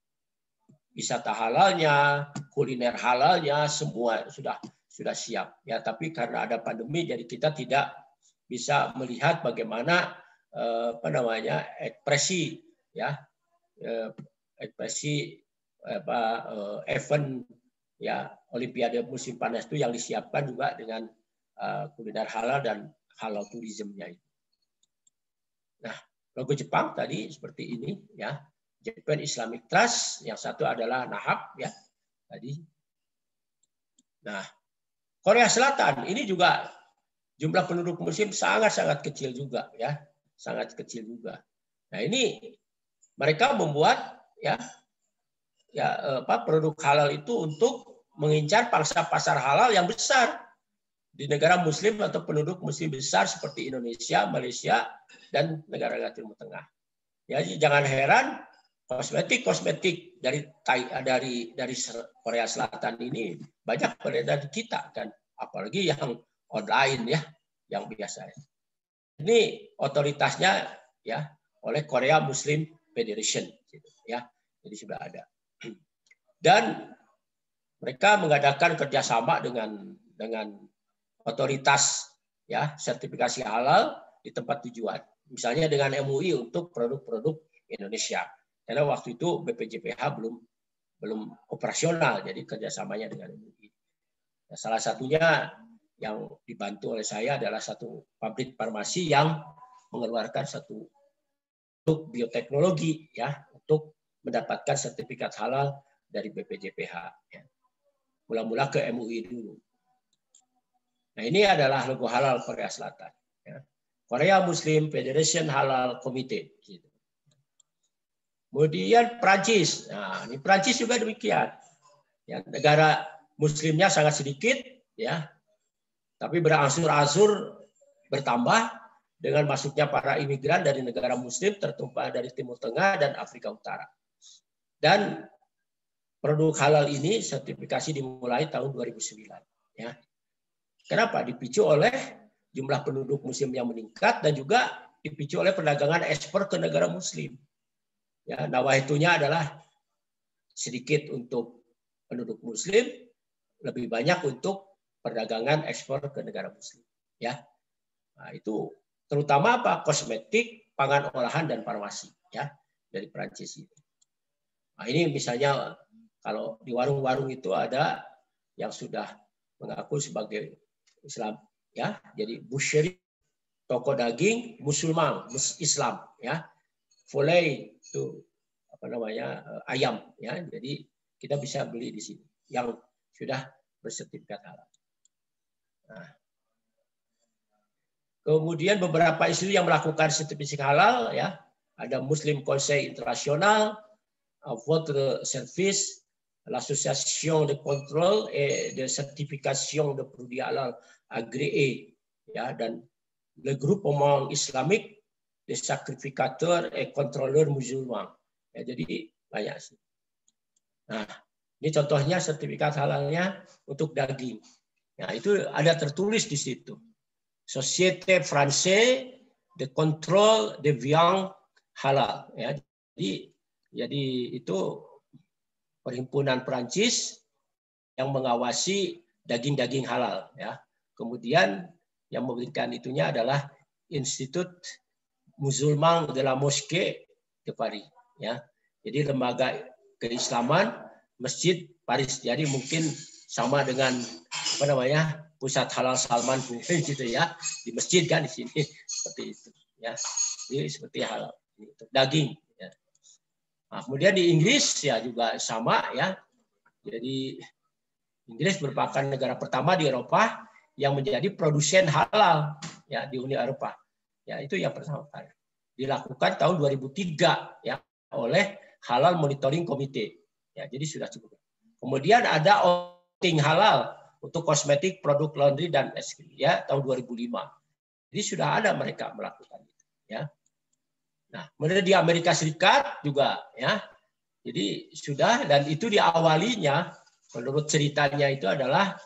wisata halalnya, kuliner halalnya, semua sudah siap, ya. Tapi karena ada pandemi, jadi kita tidak bisa melihat bagaimana ekspresi, ya, ekspresi event, ya, Olimpiade musim panas itu yang disiapkan juga dengan kuliner halal dan halal turismenya itu. Nah, logo Jepang tadi seperti ini, ya. Japan Islamic Trust, yang satu adalah NAHAP, ya, tadi. Nah, Korea Selatan ini juga jumlah penduduk muslim sangat-sangat kecil juga, ya, sangat kecil juga. Nah, ini mereka membuat, ya, produk halal itu untuk mengincar pangsa pasar halal yang besar di negara muslim atau penduduk muslim besar seperti Indonesia, Malaysia, dan negara Timur Tengah. Ya, jangan heran kosmetik dari Korea Selatan ini banyak beredar di kita kan, apalagi yang online, ya, yang biasa. Ini otoritasnya, ya, oleh Korea Muslim Federation, gitu, ya, jadi sudah ada. Dan mereka mengadakan kerjasama dengan otoritas, ya, sertifikasi halal di tempat tujuan. Misalnya dengan MUI untuk produk-produk Indonesia. Karena waktu itu BPJPH belum operasional, jadi kerjasamanya dengan MUI. Nah, salah satunya yang dibantu oleh saya adalah satu pabrik farmasi yang mengeluarkan satu produk bioteknologi, ya, untuk mendapatkan sertifikat halal dari BPJPH. Ya. Mula-mula ke MUI dulu. Nah, ini adalah logo halal Korea Selatan. Ya. Korea Muslim Federation Halal Committee. Gitu. Kemudian Prancis. Nah, ini Prancis juga demikian. Ya, negara Muslimnya sangat sedikit, ya, tapi berangsur-angsur bertambah dengan masuknya para imigran dari negara Muslim terutama dari Timur Tengah dan Afrika Utara. Dan produk halal ini sertifikasi dimulai tahun 2009. Ya. Kenapa? Dipicu oleh jumlah penduduk Muslim yang meningkat dan juga dipicu oleh perdagangan ekspor ke negara Muslim. Ya, nawaitunya adalah sedikit untuk penduduk Muslim, lebih banyak untuk perdagangan ekspor ke negara Muslim. Ya, nah, itu terutama apa? Kosmetik, pangan olahan dan farmasi. Ya, dari Prancis ini. Nah, ini misalnya kalau di warung-warung itu ada yang sudah mengaku sebagai Islam. Ya, jadi butchery, toko daging Muslim, Islam. Ya, Foley itu apa namanya ayam. Ya, jadi kita bisa beli di sini yang sudah bersertifikat halal. Nah, kemudian beberapa isu yang melakukan sertifikasi halal, ya, ada Muslim Conseil International, Votre Service, l'Association de Contrôle et de Certification de Produits Halal Agréés, ya, dan le Groupement Islamique des Sacrificateurs et Contrôleurs Musulmans. Ya, jadi banyak sih. Nah, ini contohnya sertifikat halalnya untuk daging. Nah, itu ada tertulis di situ. Société Française de Contrôle de Viande Halal. Ya, jadi itu perhimpunan Prancis yang mengawasi daging-daging halal. Ya. Kemudian yang memberikan itunya adalah Institut Musulman de la Mosquée de Paris. Ya. Jadi lembaga keislaman Masjid Paris. Jadi mungkin sama dengan apa namanya pusat halal Salman gitu ya, di masjid kan di sini seperti itu. Ya. Jadi seperti halal untuk daging. Ya. Nah, kemudian di Inggris ya juga sama ya. Jadi Inggris merupakan negara pertama di Eropa yang menjadi produsen halal ya di Uni Eropa. Ya, itu yang pertama kali. Dilakukan tahun 2003 ya oleh Halal Monitoring Committee. Ya, jadi sudah cukup. Kemudian ada auditing halal untuk kosmetik, produk laundry dan es krim ya tahun 2005. Jadi sudah ada mereka melakukan itu ya. Nah, kemudian di Amerika Serikat juga ya. Jadi sudah, dan itu diawalinya menurut ceritanya itu adalah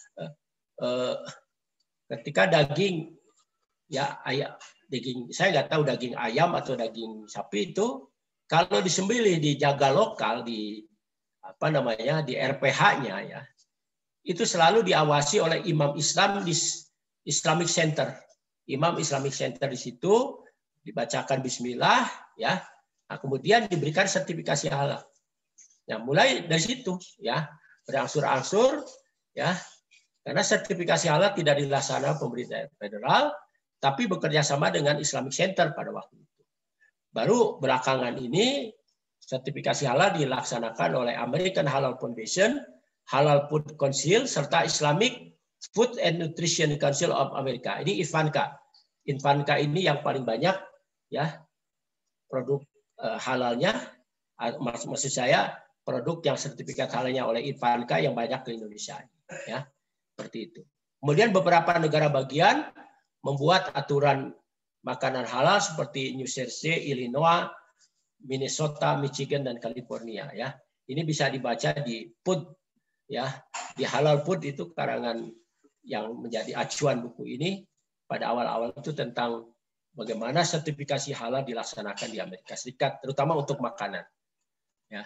ketika daging ya ayam, daging saya nggak tahu daging ayam atau daging sapi itu kalau disembelih dijaga lokal di apa namanya di RPH-nya ya, itu selalu diawasi oleh imam Islam di Islamic Center. Imam Islamic Center di situ dibacakan Bismillah ya, nah, kemudian diberikan sertifikasi halal. Nah, mulai dari situ ya berangsur-angsur ya, karena sertifikasi halal tidak dilaksanakan pemerintah federal, tapi bekerja sama dengan Islamic Center pada waktu itu. Baru belakangan ini sertifikasi halal dilaksanakan oleh American Halal Foundation, Halal Food Council, serta Islamic Food and Nutrition Council of America. Ini IFANCA. IFANCA ini yang paling banyak ya produk halalnya, maksud saya produk yang sertifikat halalnya oleh IFANCA yang banyak ke Indonesia. Ya, seperti itu. Kemudian beberapa negara bagian membuat aturan makanan halal seperti New Jersey, Illinois, Minnesota, Michigan, dan California. Ya, ini bisa dibaca di Food, ya, di Halal Food itu karangan yang menjadi acuan buku ini pada awal-awal itu tentang bagaimana sertifikasi halal dilaksanakan di Amerika Serikat, terutama untuk makanan. Ya.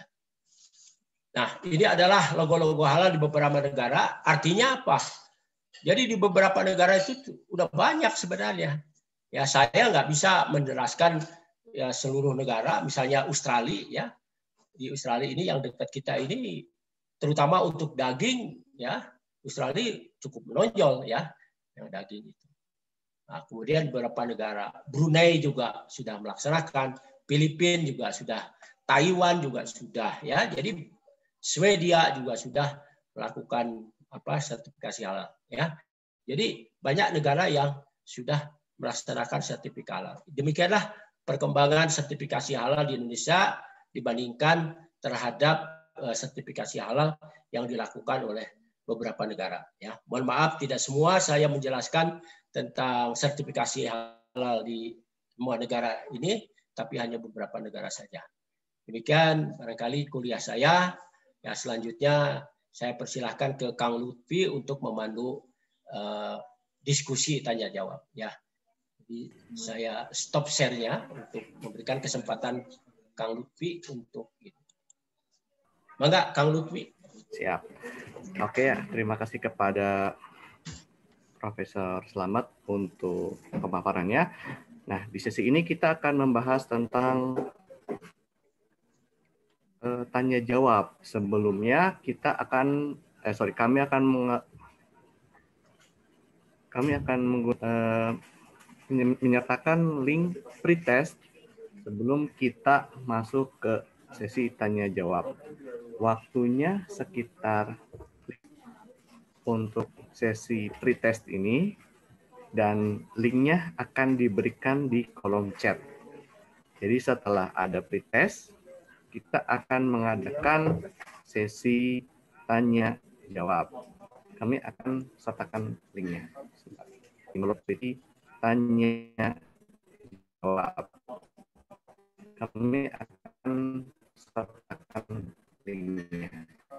Nah, ini adalah logo-logo halal di beberapa negara. Artinya apa? Jadi di beberapa negara itu udah banyak sebenarnya. Ya, saya nggak bisa menjelaskan ya seluruh negara. Misalnya Australia, ya, di Australia ini yang dekat kita ini, terutama untuk daging, ya, Australia cukup menonjol, ya, yang daging itu. Nah, kemudian beberapa negara, Brunei juga sudah melaksanakan, Filipina juga sudah, Taiwan juga sudah, ya. Jadi Swedia juga sudah melakukan sertifikasi halal, ya. Jadi banyak negara yang sudah melaksanakan sertifikasi halal. Demikianlah perkembangan sertifikasi halal di Indonesia dibandingkan terhadap sertifikasi halal yang dilakukan oleh beberapa negara. Ya, mohon maaf tidak semua saya menjelaskan tentang sertifikasi halal di semua negara ini, tapi hanya beberapa negara saja. Demikian barangkali kuliah saya. Ya, selanjutnya saya persilahkan ke Kang Lutfi untuk memandu diskusi tanya jawab. Ya, jadi saya stop share-nya untuk memberikan kesempatan Kang Lutfi untuk itu. Mangga Kang Lutfi. Siap. Oke ya, terima kasih kepada Profesor Slamet untuk pemaparannya. Nah, di sesi ini kita akan membahas tentang tanya jawab. Sebelumnya kita akan kami akan menyertakan link pretest sebelum kita masuk ke sesi tanya jawab. Waktunya sekitar untuk sesi pretest ini dan linknya akan diberikan di kolom chat. Jadi setelah ada pretest, kita akan mengadakan sesi tanya jawab. Kami akan sertakan linknya. Seperti tanya jawab. Kami akan sertakan linknya.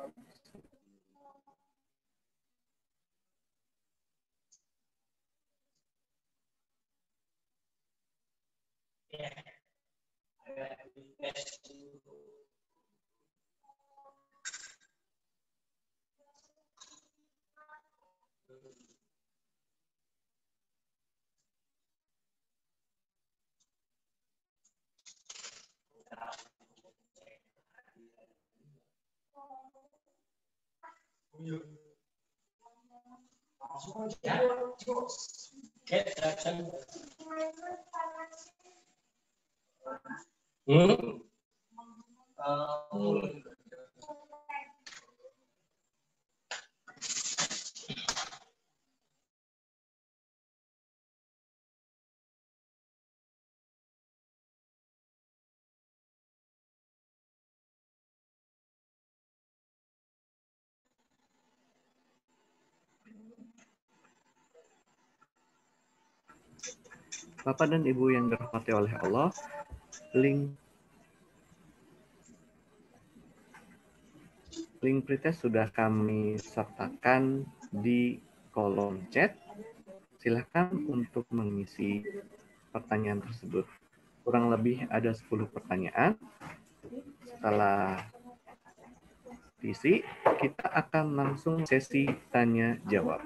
Bapak dan Ibu yang dirahmati oleh Allah, link pretest sudah kami sertakan di kolom chat. Silakan untuk mengisi pertanyaan tersebut. Kurang lebih ada 10 pertanyaan. Setelah diisi, kita akan langsung sesi tanya jawab.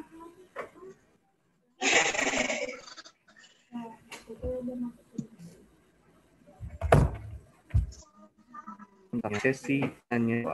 Tentang sesi tanya jawab.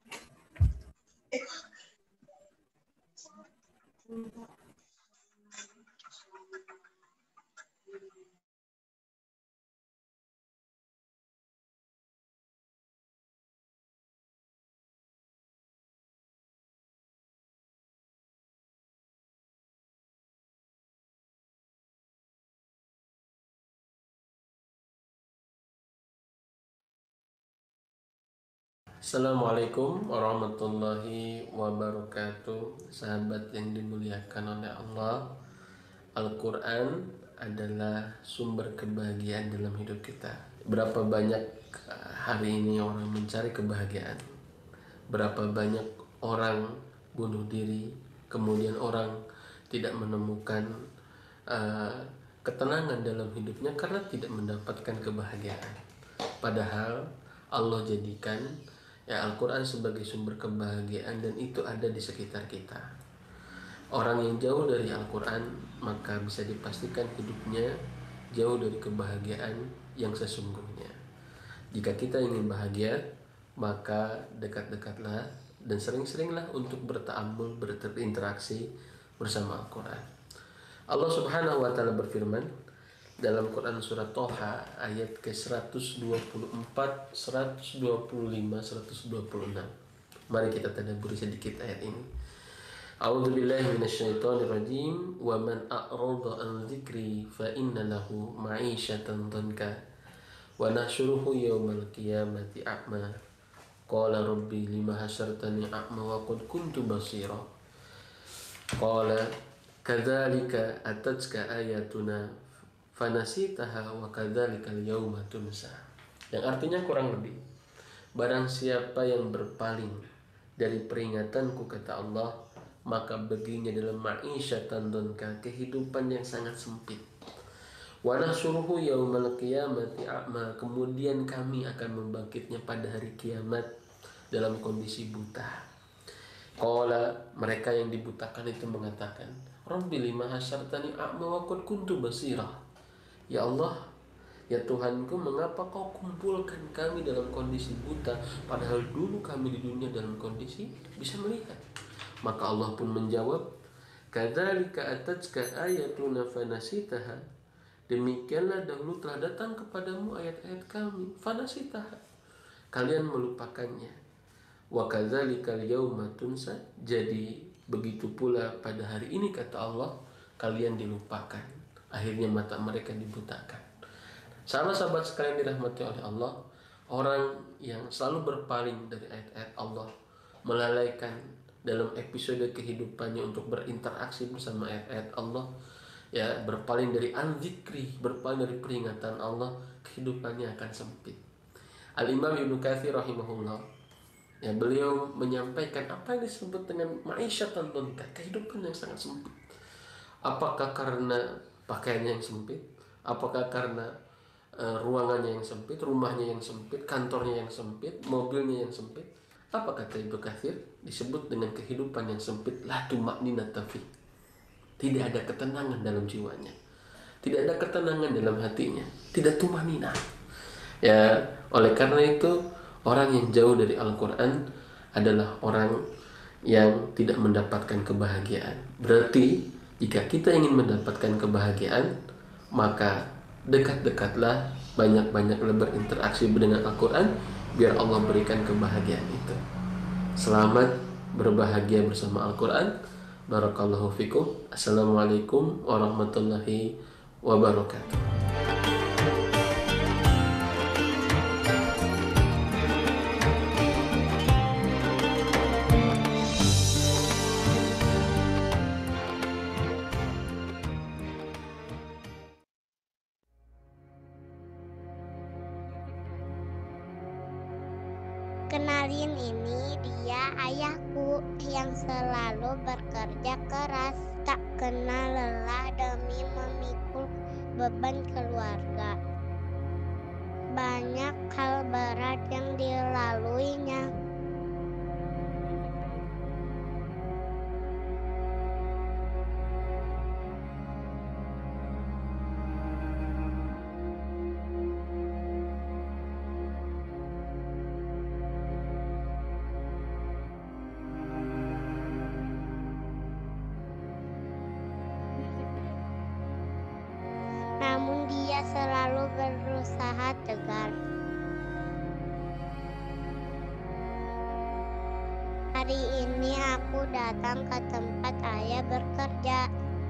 Assalamualaikum warahmatullahi wabarakatuh. Sahabat yang dimuliakan oleh Allah, Al-Quran adalah sumber kebahagiaan dalam hidup kita. Berapa banyak hari ini orang mencari kebahagiaan, berapa banyak orang bunuh diri, kemudian orang tidak menemukan ketenangan dalam hidupnya karena tidak mendapatkan kebahagiaan. Padahal Allah jadikan Al-Quran sebagai sumber kebahagiaan, dan itu ada di sekitar kita. Orang yang jauh dari Al-Quran maka bisa dipastikan hidupnya jauh dari kebahagiaan yang sesungguhnya. Jika kita ingin bahagia, maka dekat-dekatlah dan sering-seringlah untuk berta'ammul, berinteraksi bersama Al-Quran. Allah Subhanahu wa Ta'ala berfirman dalam Quran surat Toha ayat ke-124, 125, 126. Mari kita tadabburi sedikit ayat ini. A'udzubillahi minasyaitonirrajim. Wa man a'rada an dzikri fa inna lahu ma'isyatan dhanka wa nahsyuruhu yaumal qiyamati a'ma. Qala rabbi lima hasyartani a'ma wa qad kuntu basira. Qala kadzalika atatka ayatuna fanasitaha wa kadzalikal yauma tunsa. Yang artinya kurang lebih, barang siapa yang berpaling dari peringatanku, kata Allah, maka baginya dalam ma'isyatan donka, kehidupan yang sangat sempit. Wa nahsyuruhu yaumal qiyamati a'ma, kemudian kami akan membangkitnya pada hari kiamat dalam kondisi buta. Qala, mereka yang dibutakan itu mengatakan, Rabbi lima hasyartani a'ma wa qad kuntu basira. Ya Allah, ya Tuhanku, mengapa kau kumpulkan kami dalam kondisi buta, padahal dulu kami di dunia dalam kondisi bisa melihat. Maka Allah pun menjawab, kadzalika atatka ayatuna fanasitaha, demikianlah dahulu telah datang kepadamu ayat-ayat kami, fanasitaha, kalian melupakannya. Wa kadzalika al-yauma tunsa, jadi begitu pula pada hari ini, kata Allah, kalian dilupakan. Akhirnya mata mereka dibutakan. Sama sahabat sekalian dirahmati oleh Allah, orang yang selalu berpaling dari ayat-ayat Allah, melalaikan dalam episode kehidupannya untuk berinteraksi bersama ayat-ayat Allah, ya, berpaling dari al-zikri, berpaling dari peringatan Allah, kehidupannya akan sempit. Al-Imam Ibnu Katsir rahimahullah, ya, beliau menyampaikan apa yang disebut dengan ma'isyatan donka, kehidupan yang sangat sempit. Apakah karena pakaiannya yang sempit? Apakah karena ruangannya yang sempit, rumahnya yang sempit, kantornya yang sempit, mobilnya yang sempit? Apa kata Ibnu Katsir? Disebut dengan kehidupan yang sempit, la tuma'ninata fi, tidak ada ketenangan dalam jiwanya, tidak ada ketenangan dalam hatinya, tidak tumanina. Ya, oleh karena itu orang yang jauh dari Al-Quran adalah orang yang tidak mendapatkan kebahagiaan. Berarti jika kita ingin mendapatkan kebahagiaan, maka dekat-dekatlah, banyak-banyaklah berinteraksi dengan Al-Quran, biar Allah berikan kebahagiaan itu. Selamat berbahagia bersama Al-Quran. Barakallahu fikum. Assalamualaikum warahmatullahi wabarakatuh. Kenalin, ini dia ayahku yang selalu bekerja keras, tak kenal lelah demi memikul beban keluarga. Banyak hal berat yang dilaluinya. Namun dia selalu berusaha tegar. Hari ini aku datang ke tempat ayah bekerja.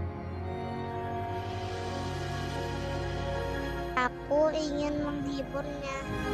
Aku ingin menghiburnya.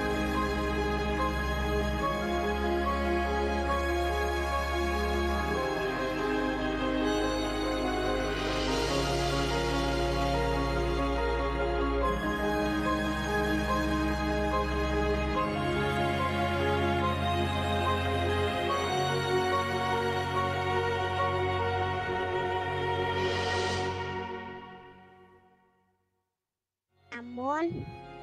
Namun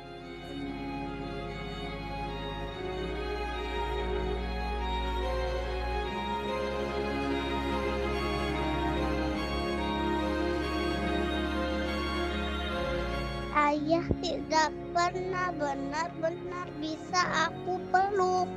ayah tidak pernah benar-benar bisa aku peluk.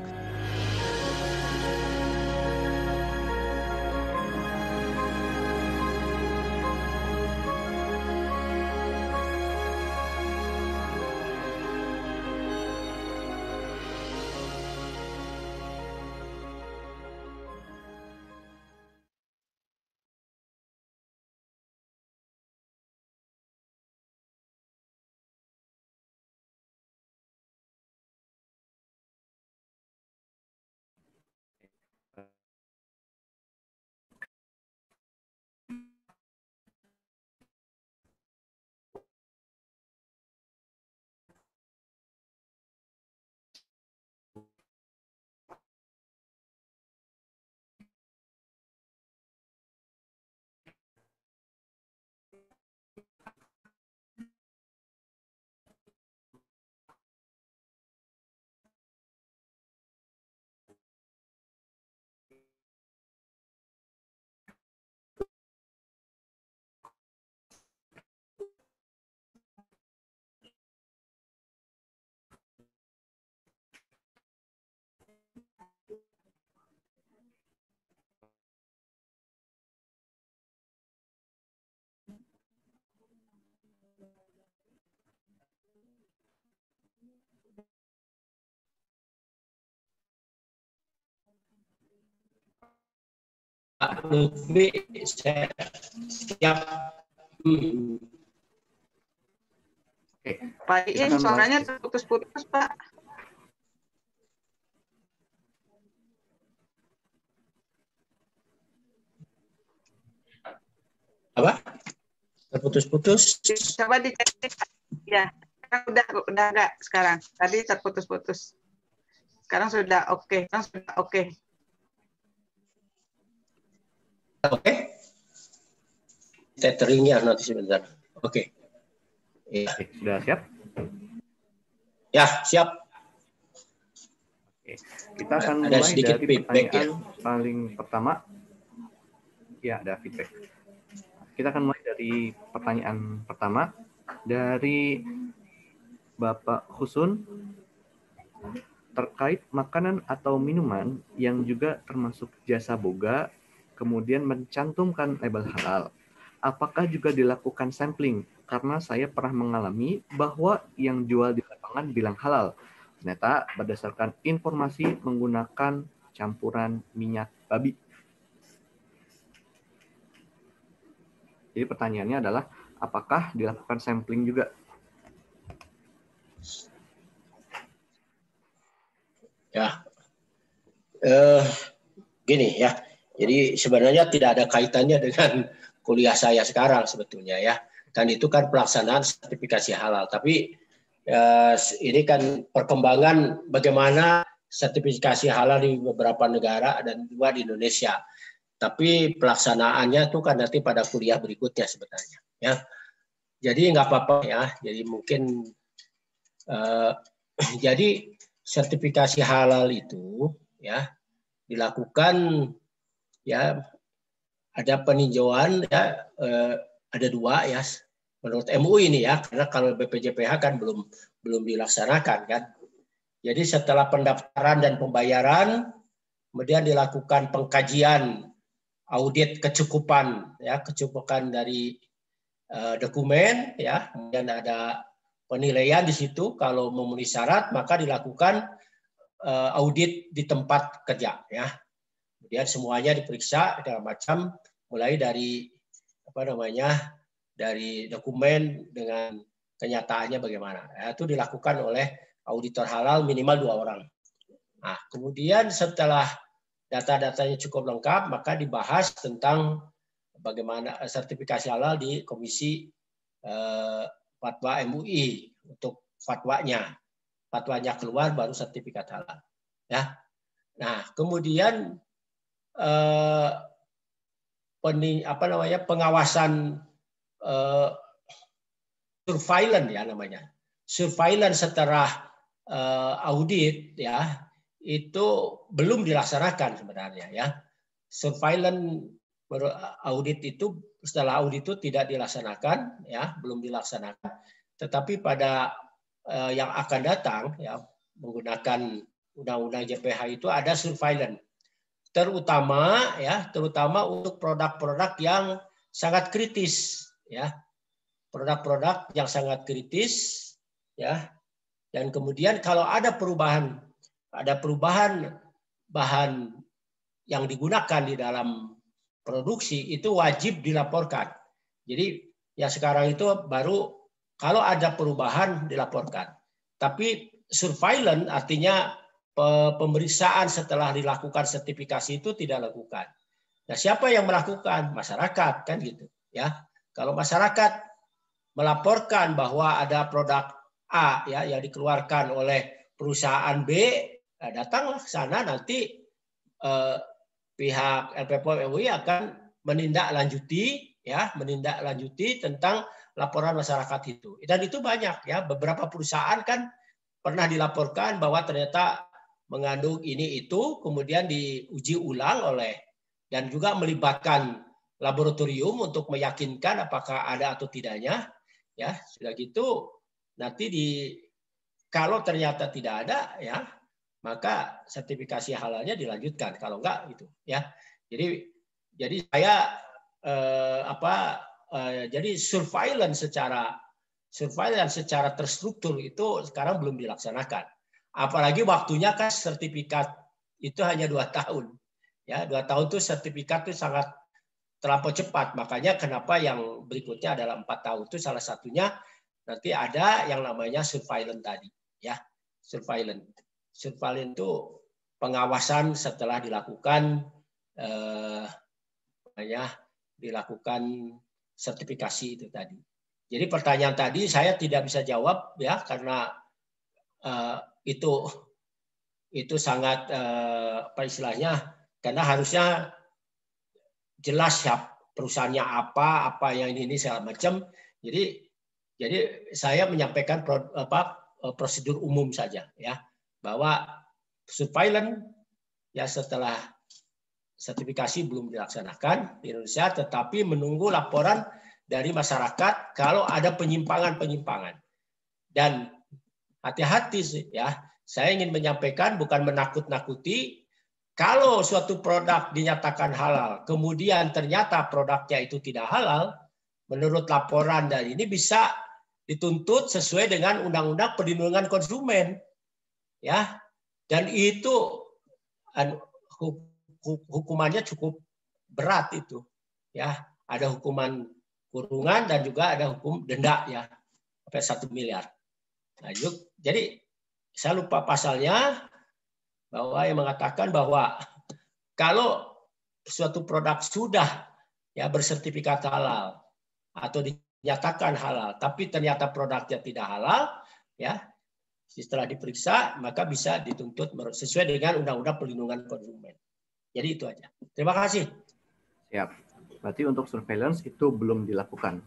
Pak Lutfi, saya siap. Oke. Pak Iin, suaranya terputus-putus, Pak. Apa? Terputus-putus. Coba dicek. Ya, udah enggak sekarang. Tadi terputus-putus. Sekarang sudah oke. Oke. Tetheringnya nanti sebentar. Oke. Ya. Oke, sudah siap? Ya, siap. Oke. Kita akan Ada mulai sedikit dari feedback, pertanyaan paling pertama. Ya, ada feedback. Kita akan mulai dari pertanyaan pertama dari Bapak Husun terkait makanan atau minuman yang juga termasuk jasa boga, kemudian mencantumkan label halal. Apakah juga dilakukan sampling? Karena saya pernah mengalami bahwa yang jual di lapangan bilang halal. Ternyata berdasarkan informasi menggunakan campuran minyak babi. Jadi pertanyaannya adalah, apakah dilakukan sampling juga? Ya, gini ya. Jadi sebenarnya tidak ada kaitannya dengan kuliah saya sekarang sebetulnya ya. Dan itu kan pelaksanaan sertifikasi halal. Tapi ini kan perkembangan bagaimana sertifikasi halal di beberapa negara dan juga di Indonesia. Tapi pelaksanaannya itu kan nanti pada kuliah berikutnya sebenarnya. Ya, jadi nggak apa-apa ya. Jadi mungkin jadi sertifikasi halal itu ya dilakukan ya ada peninjauan ya ada dua ya menurut MUI ini ya, karena kalau BPJPH kan belum dilaksanakan kan. Jadi setelah pendaftaran dan pembayaran kemudian dilakukan pengkajian audit kecukupan ya, kecukupan dari dokumen ya, kemudian ada penilaian di situ, kalau memenuhi syarat maka dilakukan audit di tempat kerja ya. Kemudian semuanya diperiksa segala macam, mulai dari dari dokumen dengan kenyataannya bagaimana. Ya, itu dilakukan oleh auditor halal minimal 2 orang. Nah, kemudian setelah data-datanya cukup lengkap, maka dibahas tentang bagaimana sertifikasi halal di Komisi Fatwa MUI untuk fatwanya. Fatwanya keluar baru sertifikat halal. Ya. Nah, kemudian pengawasan surveillance ya namanya. Surveillance setelah audit ya itu belum dilaksanakan sebenarnya ya. Surveillance audit itu setelah audit itu tidak dilaksanakan ya, belum dilaksanakan. Tetapi pada yang akan datang ya menggunakan undang-undang JPH itu ada surveillance. Terutama untuk produk-produk yang sangat kritis ya. Produk-produk yang sangat kritis ya. Dan kemudian kalau ada perubahan bahan yang digunakan di dalam produksi itu wajib dilaporkan. Jadi ya sekarang itu baru kalau ada perubahan dilaporkan. Tapi surveillance artinya pemeriksaan setelah dilakukan sertifikasi itu tidak lakukan. Nah, siapa yang melakukan? Masyarakat kan gitu ya. Kalau masyarakat melaporkan bahwa ada produk A ya yang dikeluarkan oleh perusahaan B, datanglah ke sana, nanti pihak LPPOM MUI akan menindaklanjuti tentang laporan masyarakat itu. Dan itu banyak ya, beberapa perusahaan kan pernah dilaporkan bahwa ternyata mengandung ini itu, kemudian diuji ulang dan juga melibatkan laboratorium untuk meyakinkan apakah ada atau tidaknya. Ya, sudah gitu nanti kalau ternyata tidak ada ya, maka sertifikasi halalnya dilanjutkan, kalau enggak gitu ya. Jadi saya jadi surveillance secara terstruktur itu sekarang belum dilaksanakan. Apalagi waktunya kan sertifikat itu hanya 2 tahun. Ya, 2 tahun itu sertifikat itu sangat terlampau cepat. Makanya kenapa yang berikutnya adalah 4 tahun itu salah satunya nanti ada yang namanya surveillance tadi. Ya, surveillance. Surveillance itu pengawasan setelah dilakukan dilakukan sertifikasi itu tadi. Jadi pertanyaan tadi saya tidak bisa jawab ya karena itu sangat apa istilahnya, karena harusnya jelas ya perusahaannya apa yang ini segala macam. Jadi saya menyampaikan prosedur umum saja ya, bahwa surveillance ya setelah sertifikasi belum dilaksanakan di Indonesia, tetapi menunggu laporan dari masyarakat kalau ada penyimpangan-penyimpangan. Dan hati-hati sih ya, saya ingin menyampaikan bukan menakut-nakuti. Kalau suatu produk dinyatakan halal, kemudian ternyata produknya itu tidak halal, menurut laporan dari ini bisa dituntut sesuai dengan Undang-Undang Perlindungan Konsumen, ya. Dan itu hukumannya cukup berat itu, ya. Ada hukuman kurungan dan juga ada hukum denda ya, sampai 1 miliar. Nah, jadi saya lupa pasalnya, bahwa yang mengatakan bahwa kalau suatu produk sudah ya bersertifikat halal atau dinyatakan halal, tapi ternyata produknya tidak halal, ya setelah diperiksa maka bisa dituntut sesuai dengan Undang-Undang Perlindungan Konsumen. Jadi itu aja. Terima kasih. Siap. Berarti untuk surveillance itu belum dilakukan.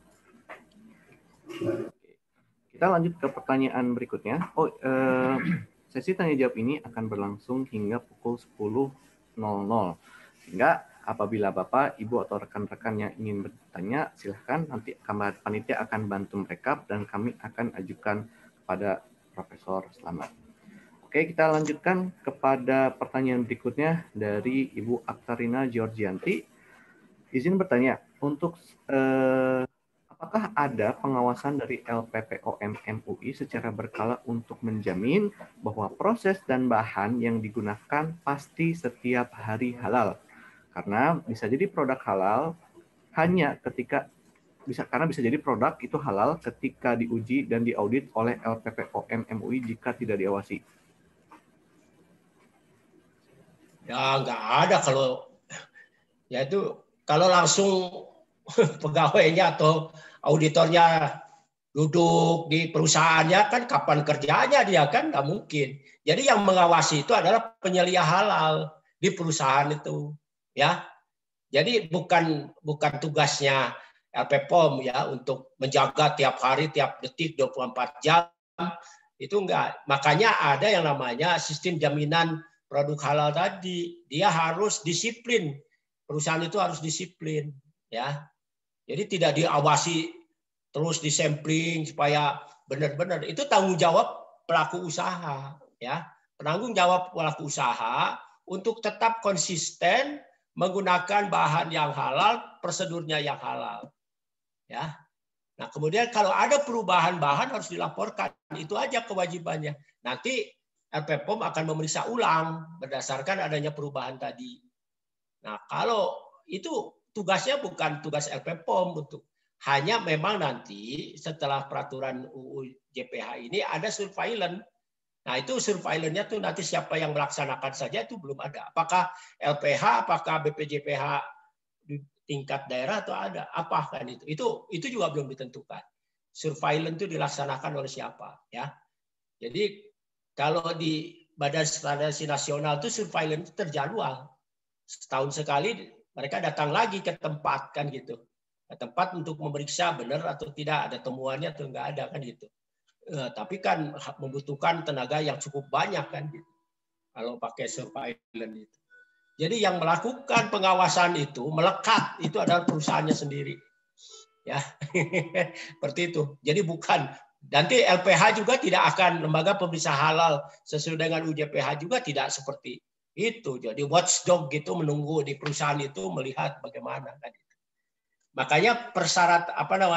Kita lanjut ke pertanyaan berikutnya. Sesi tanya jawab ini akan berlangsung hingga pukul 10.00. Sehingga apabila Bapak, Ibu, atau rekan-rekan yang ingin bertanya, silahkan nanti panitia akan bantu merekap dan kami akan ajukan kepada Profesor Slamet. Oke, kita lanjutkan kepada pertanyaan berikutnya dari Ibu Aktarina Georgianti. Izin bertanya, untuk apakah ada pengawasan dari LPPOM MUI secara berkala untuk menjamin bahwa proses dan bahan yang digunakan pasti setiap hari halal? Karena bisa jadi produk halal karena bisa jadi produk itu halal ketika diuji dan diaudit oleh LPPOM MUI jika tidak diawasi. Ya nggak ada kalau langsung pegawainya atau auditornya duduk di perusahaannya, kan kapan kerjanya dia, kan nggak mungkin. Jadi yang mengawasi itu adalah penyelia halal di perusahaan itu, ya. Jadi bukan tugasnya LPPOM ya untuk menjaga tiap hari, tiap detik 24 jam, itu enggak. Makanya ada yang namanya sistem jaminan produk halal tadi. Dia harus disiplin, perusahaan itu harus disiplin, ya. Jadi tidak diawasi terus disampling supaya benar-benar. Itu tanggung jawab pelaku usaha, ya. Penanggung jawab pelaku usaha untuk tetap konsisten menggunakan bahan yang halal, prosedurnya yang halal, ya. Nah, kemudian kalau ada perubahan bahan harus dilaporkan. Itu aja kewajibannya. Nanti LPPOM akan memeriksa ulang berdasarkan adanya perubahan tadi. Nah, kalau itu tugasnya bukan tugas LPPOM untuk, hanya memang nanti setelah peraturan UU JPH ini ada surveillance. Nah, itu surveillance-nya tuh nanti siapa yang melaksanakan saja itu belum ada. Apakah LPH, apakah BPJPH di tingkat daerah atau ada? Apa kan itu? Itu juga belum ditentukan. Surveillance itu dilaksanakan oleh siapa, ya. Jadi kalau di Badan Standarisasi Nasional itu surveillance itu terjadwal. Setahun sekali mereka datang lagi ke tempat kan gitu. Ke tempat untuk memeriksa benar atau tidak, ada temuannya atau enggak ada kan gitu. Tapi kan membutuhkan tenaga yang cukup banyak kan gitu. Kalau pakai surveillance itu. Jadi yang melakukan pengawasan itu melekat itu adalah perusahaannya sendiri. Ya. Seperti itu. Jadi bukan nanti LPH juga tidak akan, lembaga pemeriksa halal sesuai dengan UJPH juga tidak seperti itu. Jadi watchdog gitu menunggu di perusahaan itu melihat bagaimana kan. Makanya persyarat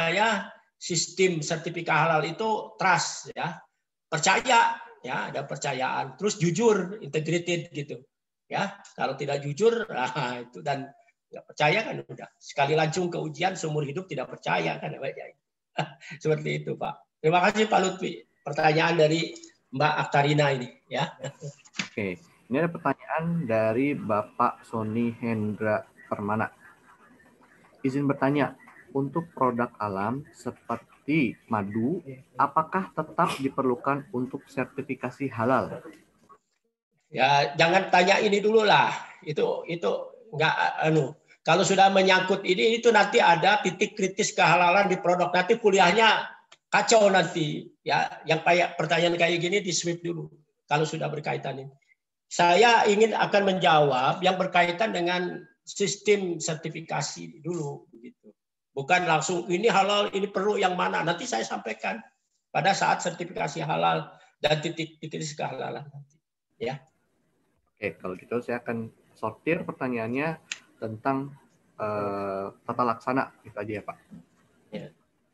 sistem sertifikat halal itu trust, ya. Percaya, ya, ada percayaan. Terus jujur, integrated gitu. Ya, kalau tidak jujur, itu dan nggak percaya kan udah. Sekali lancung ke ujian seumur hidup tidak percaya kan, Pak Yai. Seperti itu, Pak. Terima kasih Pak Lutfi. Pertanyaan dari Mbak Aktarina ini, ya. Oke, ini ada pertanyaan dari Bapak Sony Hendra Permana. Izin bertanya, untuk produk alam seperti madu, apakah tetap diperlukan untuk sertifikasi halal? Ya, jangan tanya ini dulu lah. Itu nggak kalau sudah menyangkut ini itu nanti ada titik kritis kehalalan di produk. Nanti kuliahnya kacau nanti. Ya, yang kayak pertanyaan kayak gini di sweep dulu kalau sudah berkaitan ini. Saya ingin akan menjawab yang berkaitan dengan sistem sertifikasi dulu begitu. Bukan langsung ini halal, ini perlu yang mana. Nanti saya sampaikan pada saat sertifikasi halal dan titik kehalalan nanti. Ya. Oke, kalau gitu saya akan sortir pertanyaannya tentang tata laksana. Itu aja ya, Pak. Ya.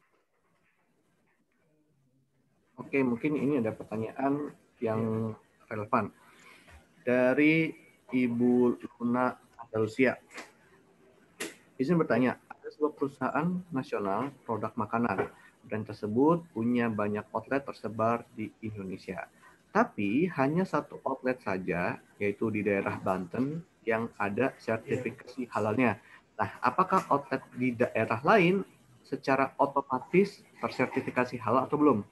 Oke, mungkin ini ada pertanyaan yang relevan. Dari Ibu Luna Andalusia. Izin bertanya, ada sebuah perusahaan nasional produk makanan dan tersebut punya banyak outlet tersebar di Indonesia. Tapi hanya satu outlet saja, yaitu di daerah Banten, yang ada sertifikasi halalnya. Nah, apakah outlet di daerah lain secara otomatis tersertifikasi halal atau belum?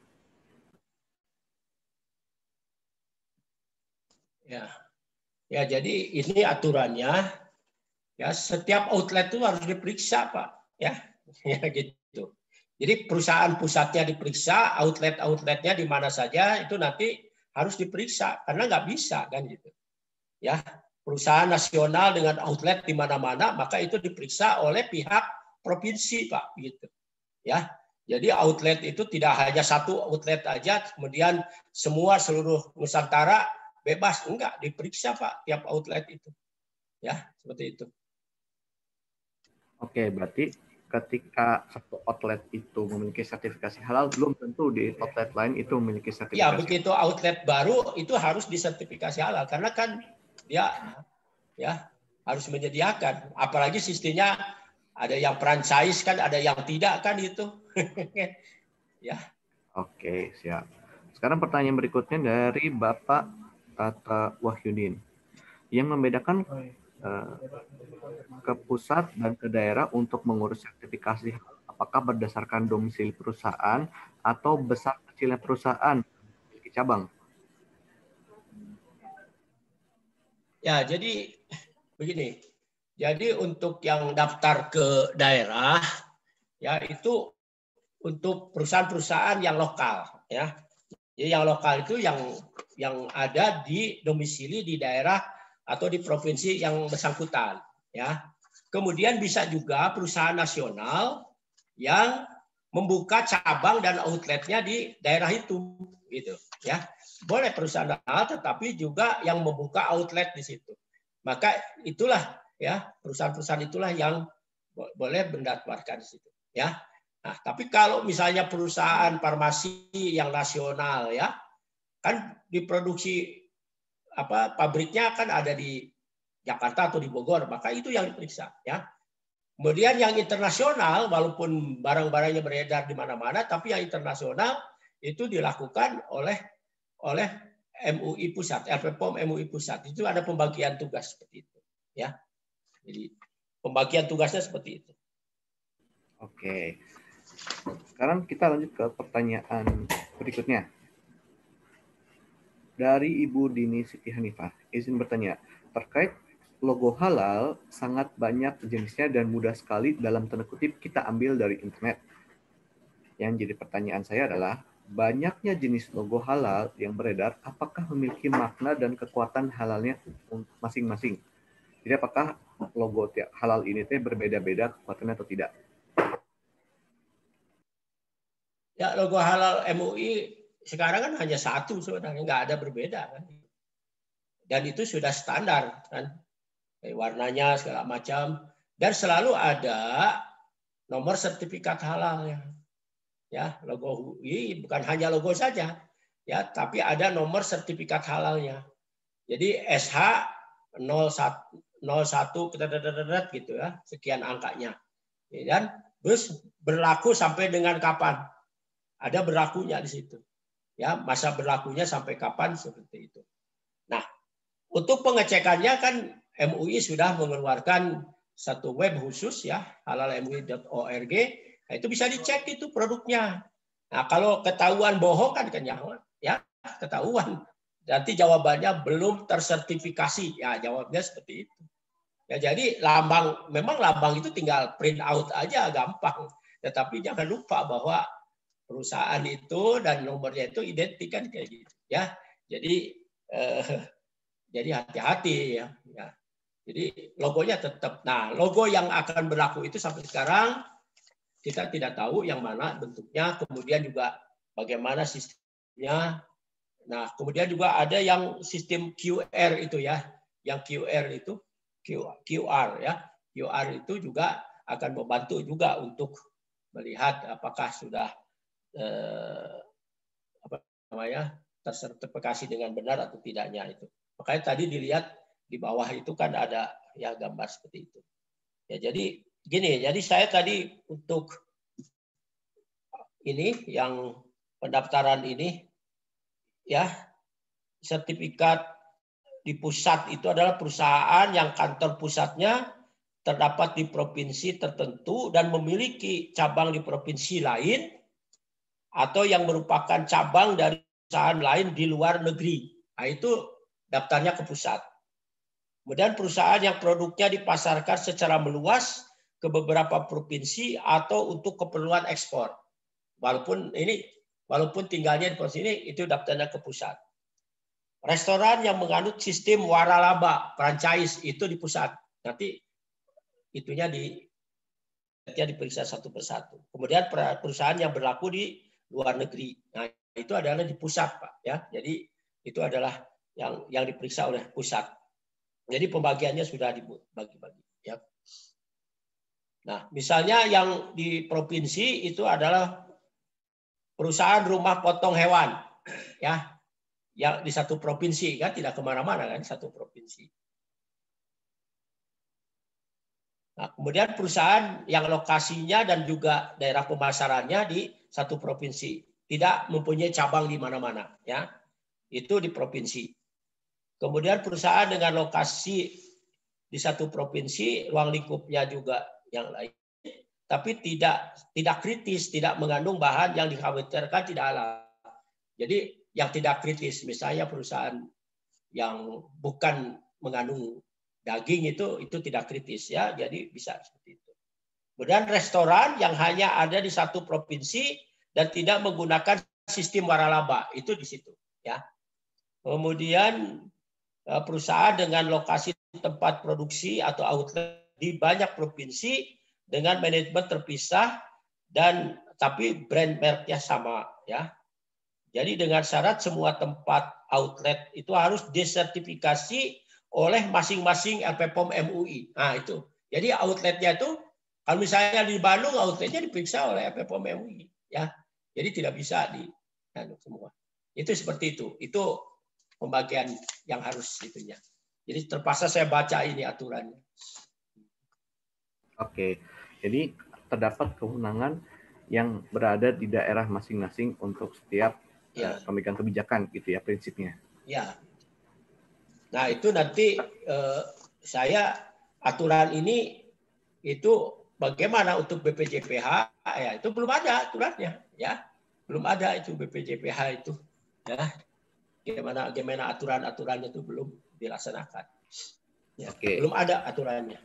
Ya, jadi ini aturannya. Ya, setiap outlet itu harus diperiksa, Pak. Ya, ya gitu. Jadi perusahaan pusatnya diperiksa, outletnya di mana saja itu nanti harus diperiksa karena nggak bisa kan gitu. Ya, perusahaan nasional dengan outlet di mana-mana maka itu diperiksa oleh pihak provinsi, Pak, gitu. Ya. Jadi outlet itu tidak hanya satu outlet aja kemudian seluruh Nusantara bebas, enggak, diperiksa Pak tiap outlet itu. Ya, seperti itu. Oke, berarti ketika satu outlet itu memiliki sertifikasi halal, belum tentu di outlet lain itu memiliki sertifikasi. Ya, begitu outlet baru itu harus disertifikasi halal karena kan dia ya harus menyediakan. Apalagi sistemnya ada yang franchise kan, ada yang tidak kan itu. Ya. Oke, siap. Sekarang pertanyaan berikutnya dari Bapak Tata Wahyudin. Yang membedakan ke pusat dan ke daerah untuk mengurus sertifikasi, apakah berdasarkan domisili perusahaan atau besar kecilnya perusahaan memiliki cabang? Ya, jadi begini. Jadi untuk yang daftar ke daerah ya itu untuk perusahaan-perusahaan yang lokal ya. Jadi yang lokal itu yang ada di domisili di daerah atau di provinsi yang bersangkutan ya. Kemudian bisa juga perusahaan nasional yang membuka cabang dan outletnya di daerah itu gitu ya. Boleh perusahaan nasional tetapi juga yang membuka outlet di situ. Maka itulah ya perusahaan-perusahaan itulah yang boleh mendaftarkan di situ ya. Nah, tapi kalau misalnya perusahaan farmasi yang nasional ya, kan diproduksi pabriknya kan ada di Jakarta atau di Bogor, maka itu yang diperiksa ya. Kemudian yang internasional walaupun barang-barangnya beredar di mana-mana, tapi yang internasional itu dilakukan oleh MUI pusat, LPPOM MUI pusat. Itu ada pembagian tugas seperti itu ya. Jadi pembagian tugasnya seperti itu. Oke. Sekarang kita lanjut ke pertanyaan berikutnya. Dari Ibu Dini Siti Hanifah, izin bertanya, terkait logo halal sangat banyak jenisnya dan mudah sekali dalam tanda kutip kita ambil dari internet. Yang jadi pertanyaan saya adalah, banyaknya jenis logo halal yang beredar, apakah memiliki makna dan kekuatan halalnya masing-masing? Jadi apakah logo halal ini berbeda-beda kekuatannya atau tidak? Ya, logo halal MUI sekarang kan hanya satu sebenarnya, nggak ada berbeda kan. Dan itu sudah standar kan, warnanya segala macam, dan selalu ada nomor sertifikat halalnya. Ya, logo UI bukan hanya logo saja, ya, tapi ada nomor sertifikat halalnya. Jadi SH 01 gitu ya, sekian angkanya. Dan terus berlaku sampai dengan kapan? Ada berlakunya di situ. Ya, masa berlakunya sampai kapan seperti itu. Nah, untuk pengecekannya kan MUI sudah mengeluarkan satu web khusus ya, halalmui.org. Nah, itu bisa dicek itu produknya. Nah, kalau ketahuan bohong kan ya ketahuan. Nanti jawabannya belum tersertifikasi. Ya, jawabnya seperti itu. Ya, jadi memang lambang itu tinggal print out aja gampang. Tetapi jangan lupa bahwa perusahaan itu dan nomornya itu identik kan kayak gitu ya. Jadi hati-hati ya. Jadi logonya tetap. Nah, logo yang akan berlaku itu sampai sekarang kita tidak tahu yang mana bentuknya, kemudian juga bagaimana sistemnya. Nah, kemudian juga ada yang sistem QR itu ya, yang QR itu QR ya, QR itu juga akan membantu juga untuk melihat apakah sudah tersertifikasi dengan benar atau tidaknya itu. Makanya tadi dilihat di bawah itu kan ada ya gambar seperti itu. Ya jadi gini, jadi saya tadi untuk ini yang pendaftaran ini ya, sertifikat di pusat itu adalah perusahaan yang kantor pusatnya terdapat di provinsi tertentu dan memiliki cabang di provinsi lain atau yang merupakan cabang dari perusahaan lain di luar negeri. Nah, itu daftarnya ke pusat. Kemudian perusahaan yang produknya dipasarkan secara meluas ke beberapa provinsi atau untuk keperluan ekspor. Walaupun tinggalnya di provinsi ini, itu daftarnya ke pusat. Restoran yang menganut sistem waralaba, franchise, itu di pusat. Nanti itunya diperiksa satu persatu. Kemudian perusahaan yang berlaku di luar negeri. Nah, itu adalah di pusat, Pak. Ya, jadi itu adalah yang diperiksa oleh pusat. Jadi pembagiannya sudah dibagi-bagi. Ya. Nah, misalnya yang di provinsi itu adalah perusahaan rumah potong hewan, ya, yang di satu provinsi kan, tidak kemana-mana kan, satu provinsi. Nah, kemudian perusahaan yang lokasinya dan juga daerah pemasarannya di satu provinsi, tidak mempunyai cabang di mana-mana, ya, itu di provinsi. Kemudian perusahaan dengan lokasi di satu provinsi, ruang lingkupnya juga yang lain, tapi tidak kritis, tidak mengandung bahan yang dikhawatirkan tidak halal. Jadi yang tidak kritis, misalnya perusahaan yang bukan mengandung daging itu tidak kritis ya, jadi bisa seperti itu. Kemudian restoran yang hanya ada di satu provinsi dan tidak menggunakan sistem waralaba, itu di situ ya. Kemudian perusahaan dengan lokasi tempat produksi atau outlet di banyak provinsi dengan manajemen terpisah dan tapi brand merknya sama ya. Jadi dengan syarat semua tempat outlet itu harus disertifikasi oleh masing-masing LPPOM MUI. Nah itu. Jadi outletnya itu kalau misalnya di Bandung outletnya diperiksa oleh LPPOM MUI ya. Jadi tidak bisa di semua. Itu seperti itu. Itu pembagian yang harus itunya. Jadi terpaksa saya baca ini aturannya. Oke. Jadi terdapat kewenangan yang berada di daerah masing-masing untuk setiap pemegang kebijakan gitu ya prinsipnya. Ya. Nah itu nanti saya aturan ini itu bagaimana untuk BPJPH ya itu belum ada aturannya ya, belum ada itu BPJPH itu ya, gimana aturan-aturannya itu belum dilaksanakan ya. Oke. Belum ada aturannya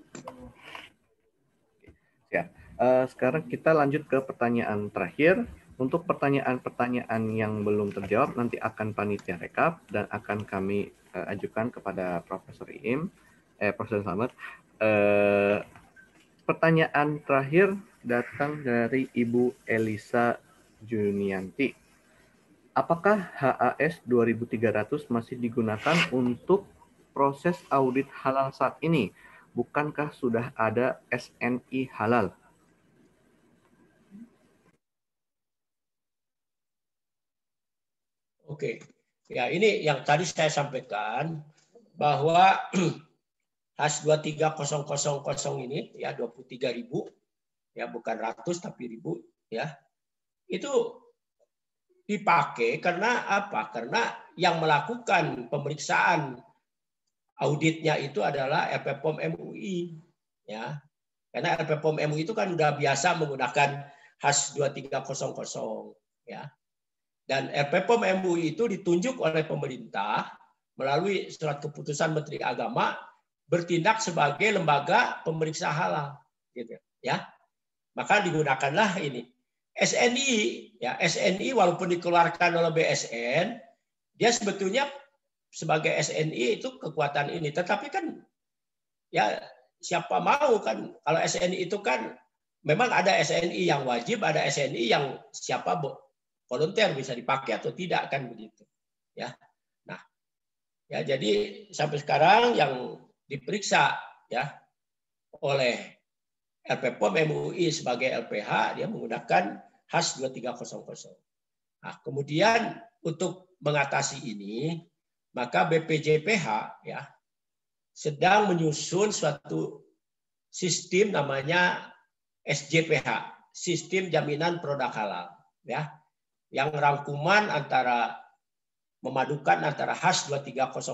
ya. Sekarang kita lanjut ke pertanyaan terakhir. Untuk pertanyaan-pertanyaan yang belum terjawab nanti akan panitia rekap dan akan kami ajukan kepada Profesor Iim, Profesor Slamet. Pertanyaan terakhir datang dari Ibu Elisa Junianti. Apakah HAS 2300 masih digunakan untuk proses audit halal saat ini? Bukankah sudah ada SNI halal? Oke, ya ini yang tadi saya sampaikan bahwa HAS 23000 ini ya 23.000 ya, bukan ratus tapi ribu ya. Itu dipakai karena apa? Karena yang melakukan pemeriksaan auditnya itu adalah LPPOM MUI ya. Karena LPPOM MUI itu kan udah biasa menggunakan HAS 2300 ya. Dan LPPOM MUI itu ditunjuk oleh pemerintah melalui surat keputusan Menteri Agama bertindak sebagai lembaga pemeriksa halal gitu ya. Maka digunakanlah ini SNI ya. SNI walaupun dikeluarkan oleh BSN, dia sebetulnya sebagai SNI itu kekuatan ini, tetapi kan ya siapa mau kan, kalau SNI itu kan memang ada SNI yang wajib, ada SNI yang siapa volunteer bisa dipakai atau tidak kan begitu ya. Nah ya, jadi sampai sekarang yang diperiksa ya oleh LPPOM MUI sebagai LPH dia menggunakan HAS 2300. Nah, kemudian untuk mengatasi ini maka BPJPH ya sedang menyusun suatu sistem namanya SJPH, Sistem Jaminan Produk Halal ya, yang rangkuman antara memadukan antara HAS 23000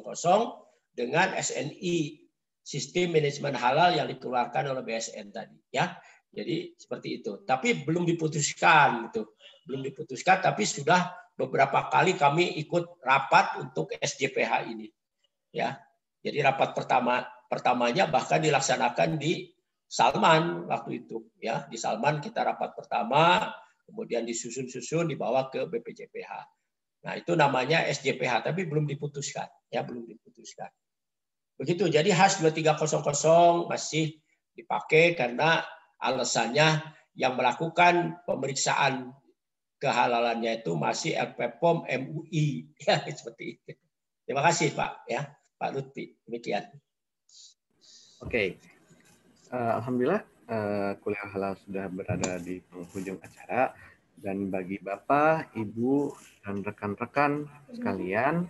dengan SNI, Sistem Manajemen Halal yang dikeluarkan oleh BSN tadi ya. Jadi seperti itu. Tapi belum diputuskan gitu. Belum diputuskan tapi sudah beberapa kali kami ikut rapat untuk SJPH ini ya. Jadi rapat pertamanya bahkan dilaksanakan di Salman waktu itu ya. Di Salman kita rapat pertama, kemudian disusun-susun dibawa ke BPJPH. Nah, itu namanya SJPH tapi belum diputuskan ya, belum diputuskan. Begitu. Jadi HAS 2300 masih dipakai karena alasannya yang melakukan pemeriksaan kehalalannya itu masih LPPOM MUI ya, seperti itu. Terima kasih Pak ya, Pak Lutfi. Demikian. Oke. Alhamdulillah kuliah halal sudah berada di penghujung acara, dan bagi Bapak, Ibu, dan rekan-rekan sekalian,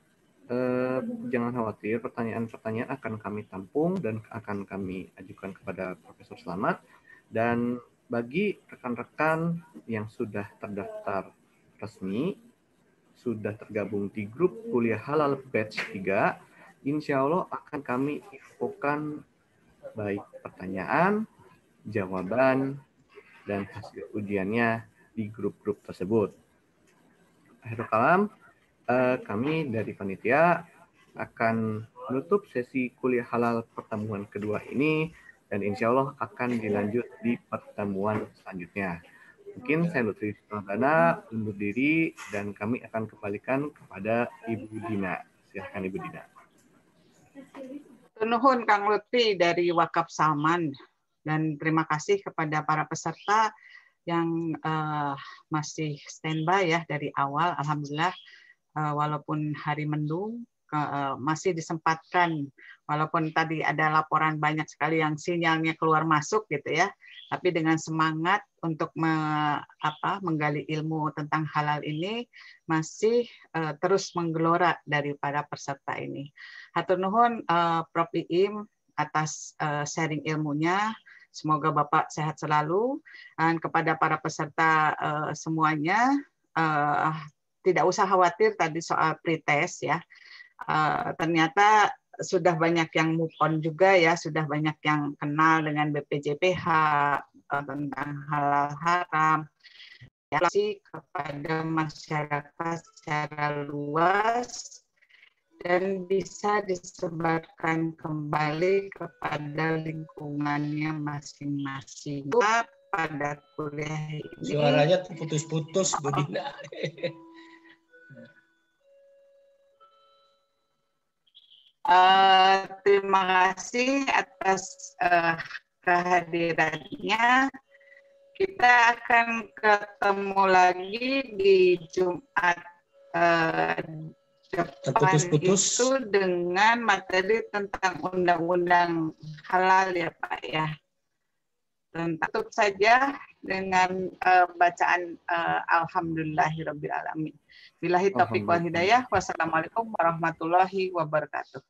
jangan khawatir, pertanyaan-pertanyaan akan kami tampung dan akan kami ajukan kepada Profesor Slamet. Dan bagi rekan-rekan yang sudah terdaftar resmi, sudah tergabung di grup kuliah halal batch 3, insya Allah akan kami infokan baik pertanyaan, jawaban, dan hasil ujiannya di grup-grup tersebut. Akhirul kalam, kami dari panitia akan menutup sesi kuliah halal pertemuan kedua ini, dan insya Allah akan dilanjut di pertemuan selanjutnya. Mungkin saya Lutfi Pradana undur diri dan kami akan kembalikan kepada Ibu Dina. Silakan Ibu Dina. Nuhun Kang Lutfi dari Wakaf Salman, dan terima kasih kepada para peserta yang masih standby ya dari awal. Alhamdulillah walaupun hari mendung masih disempatkan, walaupun tadi ada laporan banyak sekali yang sinyalnya keluar masuk gitu ya, tapi dengan semangat untuk menggali ilmu tentang halal ini masih terus menggelora daripada peserta ini. Hatur nuhun Prof. Iim atas sharing ilmunya. Semoga Bapak sehat selalu, dan kepada para peserta semuanya tidak usah khawatir tadi soal pretest ya. Ternyata sudah banyak yang move on juga ya, sudah banyak yang kenal dengan BPJPH tentang halal haram. Kepada masyarakat secara luas dan bisa disebarkan kembali kepada lingkungannya masing-masing. Pada kuliah ini suaranya putus-putus Bu Dina. Terima kasih atas kehadirannya. Kita akan ketemu lagi di Jumat depan itu dengan materi tentang undang-undang halal ya Pak ya. Dan tutup saja dengan bacaan alhamdulillahirabbil alamin. Billahi taufiq wal hidayah. Wassalamualaikum warahmatullahi wabarakatuh.